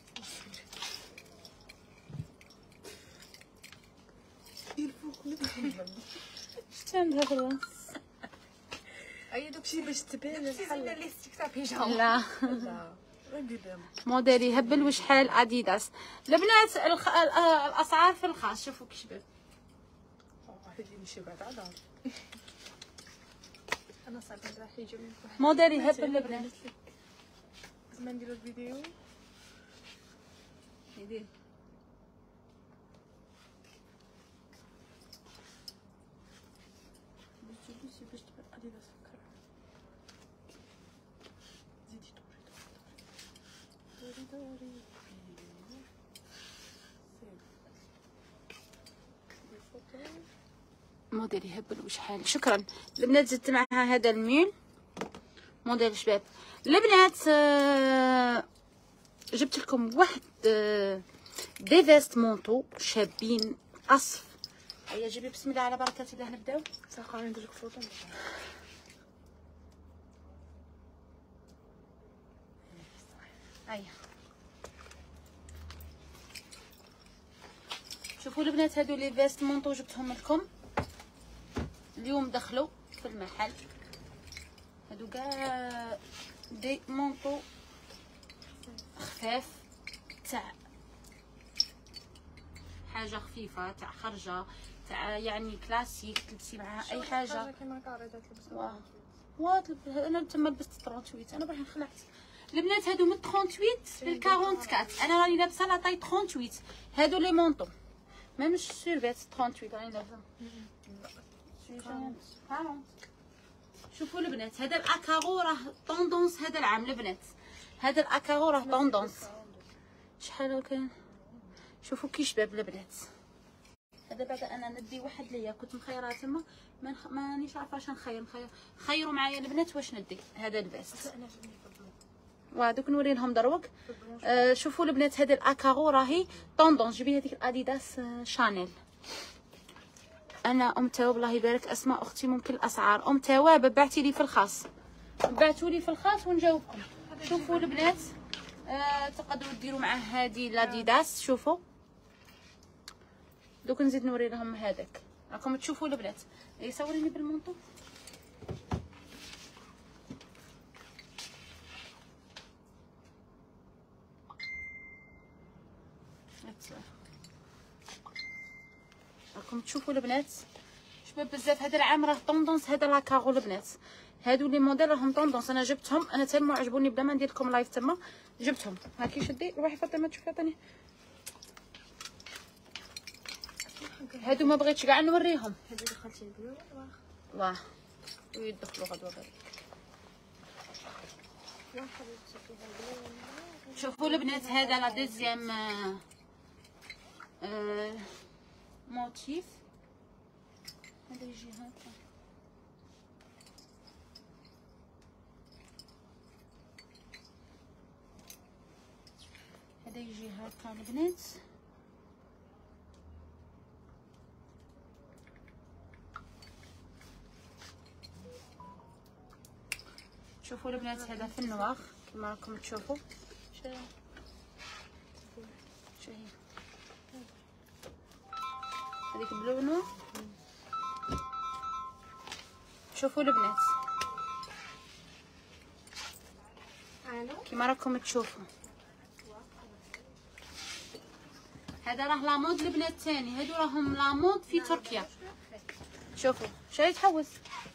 شتي عندها خلاص. اي داكشي باش تبان الحل. لي السيك تاع بيجاما. لا لا موديل يهبل وشحال اديداس. البنات الخ... الاسعار في الخاص. شوفوا كي شباب واحد يمشي بعد عذار. انا صافي راح يجي من واحد موديل يهبل البنات. لازم نديرو الفيديو. يدير باش تبان اديداس فكرة. زيدي دوري دوري دوري دوري. موديل يهبل وشحال. شكرا البنات. زدت معها هذا الميل موديل شباب. البنات آه جبت لكم واحد آه دي فيست مونطو شابين اصف. هيا جيبي بسم الله على بركه الله نبداو. ساقا ندير لك فوطه. هيا شوفوا البنات هادو لي فيست مونطو جبتهم لكم اليوم، دخلوا في المحل. هادو كاع دي مونطو خفاف تاع حاجه خفيفه تاع خرجه تاع يعني كلاسيك تلبسي معها اي حاجه. كيما كاريدات لبسها. واه واه انا تما لبست ثمانية وثلاثين. انا باغي خلعت البنات هادو من ثمانية وثلاثين ل أربعة وأربعين. انا راني لابسه لا طاي ثمانية وثلاثين. هادو لي مونطو ميم السيرفيت ثمانية وثلاثين راني لابسه. شوفوا البنات هذا الاكارو راه طوندونس هذا العام. البنات هذا الاكارو راه طوندونس. شحال كاين؟ شوفوا كي شباب البنات. هذا بعد انا ندي واحد ليا كنت مخيره تما ما مانيش عارفه واش نخير. نخير خيروا معايا البنات واش ندي. هذا الفيست وهذوك نوري لهم دروك. آه شوفوا البنات هذا الاكارو راهي طوندونس. جيبي هذيك الاديداس آه شانيل. انا ام توا الله يبارك اسماء اختي ممكن الاسعار. ام توا بعتي لي في الخاص بعتوا لي في الخاص ونجاوبكم. شوفوا البنات آه تقدروا ديروا مع هذه لاديداس. شوفوا دوك نزيد نوري لهم هذاك راكم تشوفوا البنات. اي صوريني بالمونطو. راكم تشوفوا البنات شباب بزاف. هذا العام راه طوندونس هذا لاكارو البنات. هادو لي موديل راهم طوندونس. انا جبتهم انا تالمو عجبوني بلا ما ندير لكم لايف تما جبتهم. هاكي شدي روحي فاطمه تشوفي عطيني. هادو ما بغيتش كاع نوريهم. هادو دخلتي البلو واه واه ويدخلوا غدوه غير. واحد فيها البلو. شوفوا البنات هذا لا دوزيام آه آه موتيف. هذا يجي هكا. هذا يجي هكا البنات. شوفوا البنات هذا في النواغ كما راكم تشوفوا. شو هي هذيك بلونو. شوفوا البنات كما راكم تشوفوا. هذا راه لامود البنات ثاني، هادو راهم لامود في تركيا. شوفوا شنو يتحوس.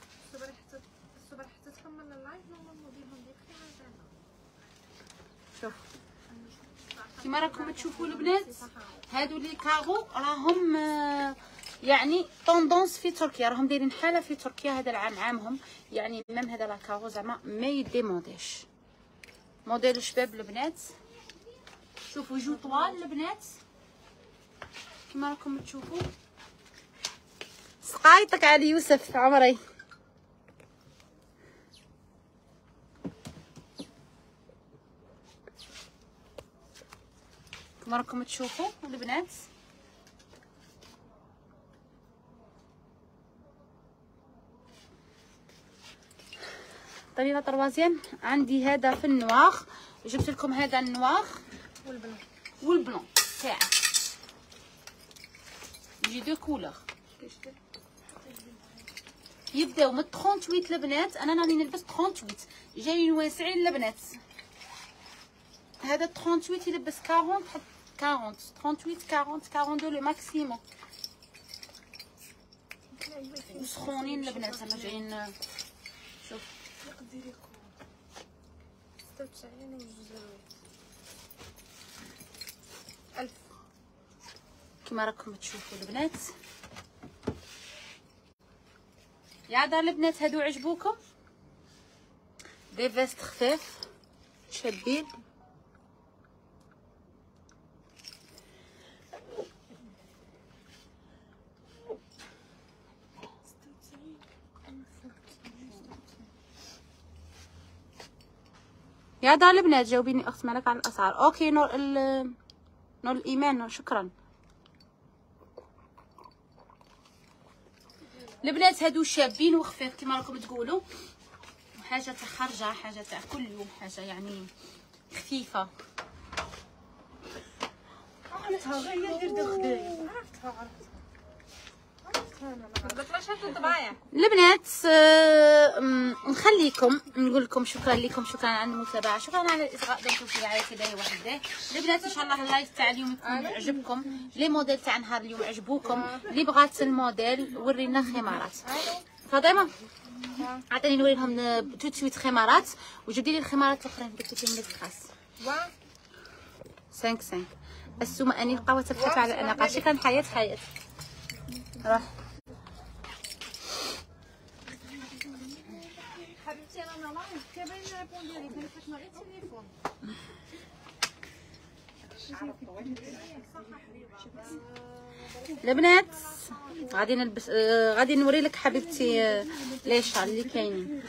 شوف كما راكم تشوفوا البنات، هادو لي كاغو راهم يعني طوندونس في تركيا، راهم دايرين حاله في تركيا هذا العام عامهم، يعني ميم هذا لا كاغو زعما ما يديموديش. موديل الشباب البنات. شوفوا جو طوال البنات كما راكم تشوفوا. سقايطك على يوسف عمري. كما راكم تشوفوا البنات. طريقه طروازيام عندي هذا في النواغ، جبت لكم هذا النواغ والبلون والبلون تاعه يجي دو كولور. يبداو من ثمانية وثلاثين البنات، انا راني نلبس ثمانية وثلاثين جايين واسعين البنات. هذا ثمانية وثلاثين يلبس أربعين تحط أربعين ثمانية وثلاثين أربعين أربعين اثنين لو ماكسيموم. وسخونين البنات انا جايين. شوف ستة وتسعين وجوج ألف كما راكم تشوفوا البنات. يا دار البنات هادو عجبوكم؟ دي فيست خفاف شابين. يا دار البنات جاوبيني اخت مالك على الاسعار. اوكي نور ال نور الايمان شكرا. البنات هادو شابين وخفاف كما راكم تقولوا، حاجه تاع خرجه، حاجه تاع كل يوم، حاجه يعني خفيفه. عرفتها غير دير دخدايا. عرفتها عرفتها البنات. آه نخليكم نقول لكم شكرا لكم، شكرا على المتابعه، شكرا على الاصغاء دمتم في رعايه الله وحده. البنات ان شاء الله اللايف تاع اليوم يكون عجبكم، لي موديل تاع نهار اليوم عجبوكم، اللي بغات الموديل ورينا خمارات. فاطمه عطيني نوري لهم تو سويت خمارات، وجبدي لي الخمارات الاخرين قلت لي من الخاص خمسة خمسة. السومه اني القهوه تبحث على النقاش. شكرا حياه حياه راح حبيبتي انا لايف كابين ريبوندي لك انا فاش ما غير التليفون. البنات غادي نلبس آه غادي نوري لك حبيبتي آه لي شال اللي كاينين.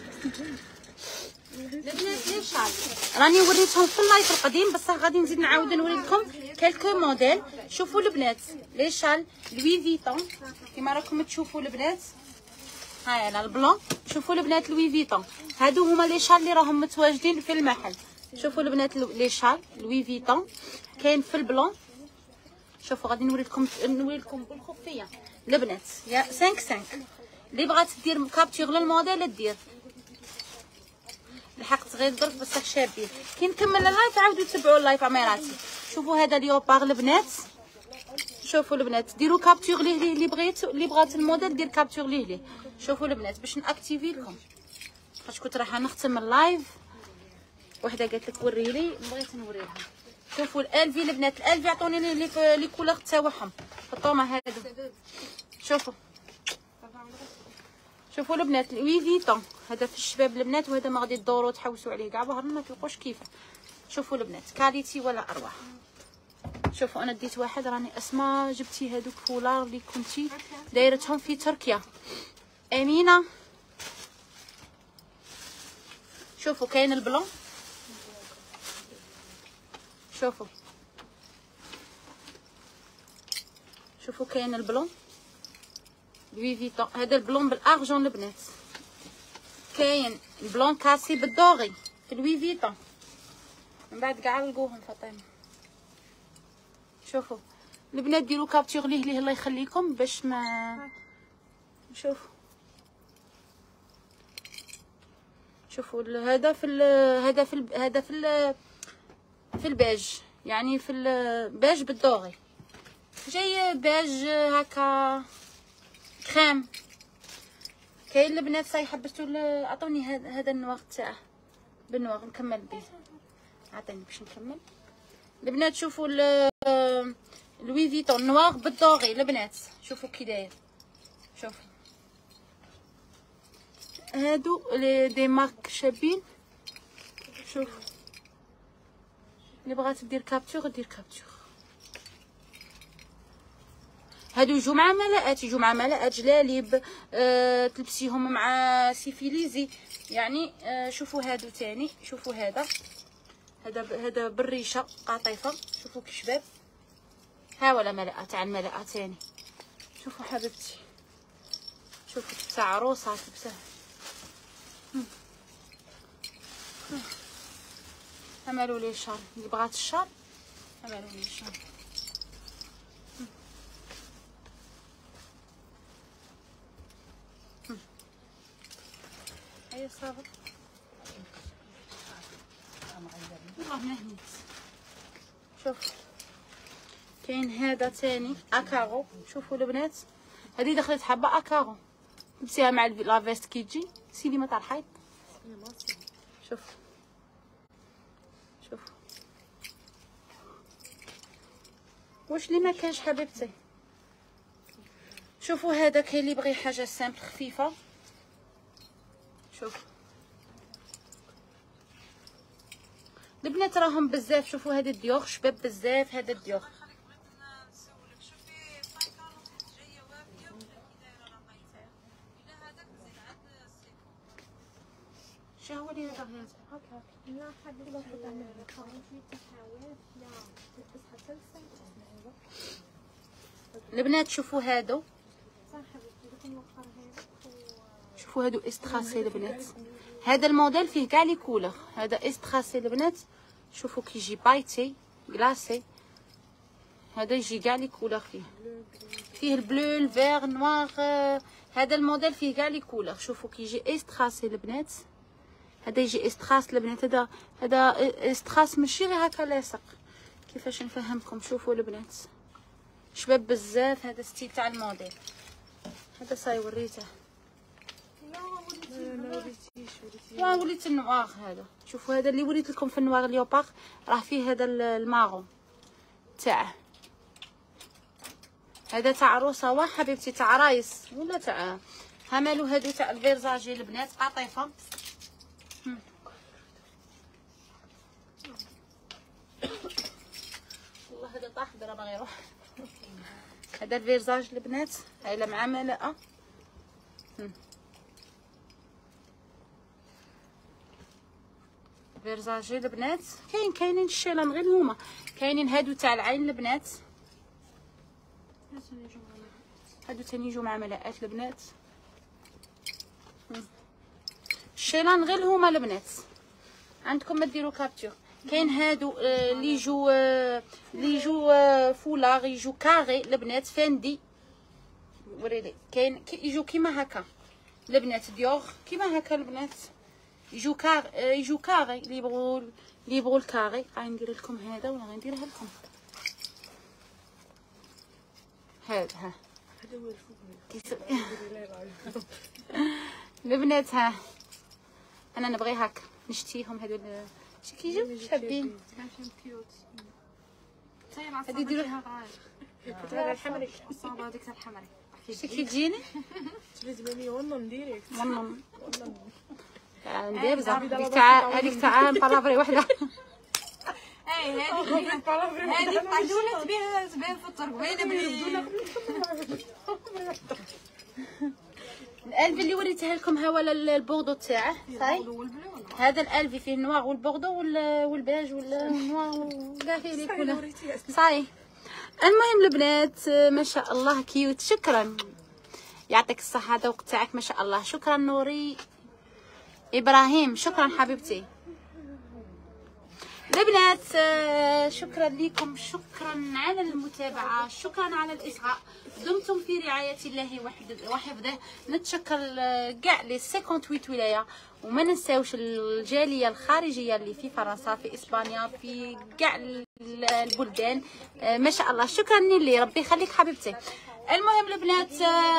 البنات لي شال راني وريتهم في اللايف القديم، بصح غادي نزيد نعاود نوري لكم كالكو موديل. شوفوا البنات لي شال لوي فيتون كما راكم تشوفوا البنات. هاي انا البلون. شوفوا البنات لوي فيتون، هادو هما لي شال اللي راهم متواجدين في المحل. شوفوا البنات لي شال لوي فيتون كاين في البلون. شوفوا غادي نوري لكم نوري لكم بالخفيه البنات يا خمسة خمسة. اللي بغات دير كابتور للموديل دير. لحقت غير درك بصح شابين. كي نكمل اللايف عاودوا تبعوا اللايف عميراتي. شوفوا هذا اليوبار البنات. شوفوا البنات ديروا كابتور ليه اللي بغيت اللي بغات الموديل دير كابتور ليه ليه. شوفوا البنات باش ناكتيفي لكم، فاش كنت رايحه نختم اللايف وحده قالت لك وري لي، بغيت نوري لها. شوفوا الالفي البنات، الالفي عطوني لي لي لي كولور تاعهم حطوهم هادو. شوفوا شوفوا البنات لوي فيتون، هذا في الشباب البنات، وهذا ما غادي تدوروا تحوسوا عليه كاع، ظهر ما تلقوش كيفه. شوفوا البنات كاليتي ولا اروع. شوفوا انا ديت واحد، راني اسماء جبتي هذوك فولار اللي كنتي دايرتهم في تركيا. امينه شوفوا كاين البلون، شوفوا شوفوا كاين البلون لوي فيتون، هذا البلون بالارجون البنات. كاين البلون كاسي بالدوغي في لوي فيتون، من بعد كاع لقوهم فاطمه. شوفوا البنات ديروا كابتور ليه ليه الله يخليكم باش ما شوفوا شوفوا هذا في هذا في هذا في في الباج، يعني في الباج بالدوغي، جاي باج هكا كريم. كاين البنات صاي حبستوا عطوني هذا هذا النواغ تاعه بالنواغ نكمل به، عطيني باش نكمل البنات. شوفوا لوي فيتون نواغ بالدوغي البنات، شوفوا كي داير. شوفوا هادو لي دي مارك شابين. شوفوا اللي بغات دير كابتور دير كابتور. هادو يجوا مع ملاءات، يجوا مع ملاءات جلاليب، آه تلبسيهم مع سيفيليزي يعني. آه شوفوا هادو تاني، شوفوا هذا هذا هذا بالريشه قاطيفه، شوفوا كي شباب. ها ولا ملاءه تاع الملاءه تاني. شوفوا حبيبتي، شوفوا تاع عروسه تلبسها. عملوا لي الشال، اللي بغات الشال عملوا لي الشال. هيا صابر والله ما هنيت. شوف كاين هذا تاني اكارو. شوفوا البنات هذه دخلت حبه اكارو، لبسيها مع لافيست كي تجي سيدي ما تاع الحيط. شوف شوف واش اللي ما كانش حبيبتي. شوفوا هذا كاين اللي بغي حاجه سامبل خفيفه. شوف البنات راهم بزاف. شوفوا هذا الديوغ شباب بزاف، هذا الديوغ شو هو اللي هذا هكا. لا حبيبتي لا تحاول لا تصحى تلسع. البنات شوفوا هادو، شوفوا هادو استراسي البنات. هذا الموديل فيه كاع لي كولور، هذا استراسي البنات. شوفوا كيجي بايتي غلاسي، هذا يجي كاع لي كولور فيه، فيه البلو الفير نوار. هذا الموديل فيه كاع لي كولور. شوفوا كيجي استراسي البنات، هذا يجي استراس البنات. هذا هذا استراس ماشي غير هكا لاصق. كيفاش نفهمكم؟ شوفوا البنات شباب بزاف. هذا ستيل تاع الموديل هذا صاي وريته. لا وليت النواغ هذا. شوفوا هذا اللي وليت لكم في النواغ ليوبار، راه فيه هذا الماغون تاعه. هذا تاع عروسه واه حبيبتي، تاع رايس ولا تاع همالو. هادو تاع الفيرزاجي البنات قطيفه. والله هذا طاح درا ما غيروح. هذا الفيرزاج البنات هايله مع ملاءه. فيرزاجي البنات كاين كاينين الشيلان غير هما. كاينين هادو تاع العين البنات، هادو تاني يجوا مع ملاءات البنات. الشيلان غير هما البنات. عندكم ما ديروا كابتور. كاين هادو اللي يجوا اللي يجوا فولاغ يجوا كاري البنات فاندي. وريلي كاين يجوا كيما هكا البنات ديوغ كيما هكا البنات يجوا كار يجوا كاري. اللي يبغوا اللي يبغوا الكاري غندير لكم هذا ولا غنديرها لكم هذا. ها هذا هو الفوق البنات. ها انا نبغي هكا نشتيهم هذو شي كيجيو شابين. هذه ديروها هذا الحمري الصابه هذيك تاع الحمري شتي كي تجيني تبغي والله نديريك والله ندير بزاف. هذيك تاع هذيك تاع بارافري وحده. هاي هذه هذه طاجونه تبيع تبيع في الطرق باينه بلي الالفي اللي وريتها لكم ها ولا البوردو تاعه صاي. هذا الالفي فيه النواغ والبوردو والباج والنواغ وكاع فيه لي كله صاي. المهم البنات ما شاء الله كيوت. شكرا يعطيك الصحه هذا وقت تاعك ما شاء الله. شكرا نوري ابراهيم شكرا حبيبتي. البنات شكرا لكم شكرا على المتابعه شكرا على الاصغاء. دمتم في رعايه الله وحفظه. نتشكر كاع لي ثمانية وخمسين ولايه وما ننساوش الجاليه الخارجيه اللي في فرنسا في اسبانيا في كاع البلدان ما شاء الله. شكرا لي ربي يخليك حبيبتي. المهم البنات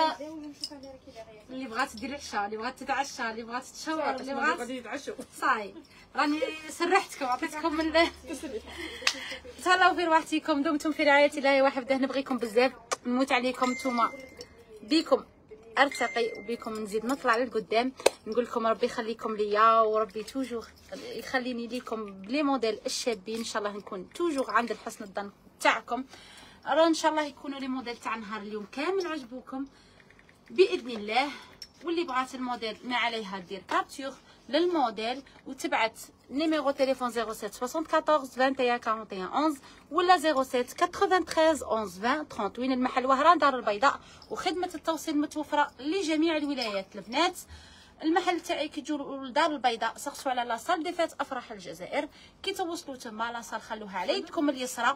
اللي بغات دير العشاء اللي بغات تتعشى اللي بغات تشاور اللي بغات غادي يتعشوا صاي راني سرحتكم عطيتكم ال تهلاو في رواحتكم. دمتم في رعايه الله وحفظه. نبغيكم بزاف نموت عليكم نتوما بيكم ارتقي وبيكم نزيد نطلع للقدام. نقول لكم ربي يخليكم ليا وربي توجور يخليني ليكم بلي موديل الشابين. ان شاء الله نكون توجور عند الحسن الظن تاعكم. راه ان شاء الله يكونوا لي موديل تاع نهار اليوم كامل عجبوكم باذن الله. واللي بغات الموديل ما عليها دير كابتور للموديل وتبعت نيميرو تليفون صفر سبعة أربعة واحد واحد أربعة واحد واحد ولا صفر سبعة ثمانية ثلاثة واحد واحد عشرة ثلاثين. وين المحل وهران دار البيضاء وخدمه التوصيل متوفره لجميع الولايات. البنات المحل تاعي كي تجوا لدار البيضاء سقسوا على لاصال دي فات افراح الجزائر. كي توصلوا تما لاصال خلوها على يدكم اليسرى.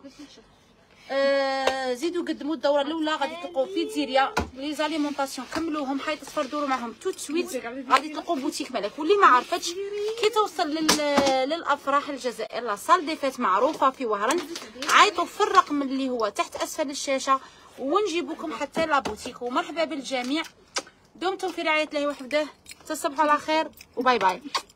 آه زيدوا قدموا الدوره الاولى غادي تلقوا في تيريا لي زاليمونطاسيون كملوهم حيت تفردوا معهم توت سويت غادي تلقوا بوتيك ملك. واللي ما عرفتش كي توصل لل... للافراح الجزائر لاصال دي فات معروفه في وهران عيطوا في الرقم اللي هو تحت اسفل الشاشه ونجيبوكم حتى لابوتيك. ومرحبا بالجميع. دمتم في رعايه الله وحفظه. تصبحوا على خير وباي باي.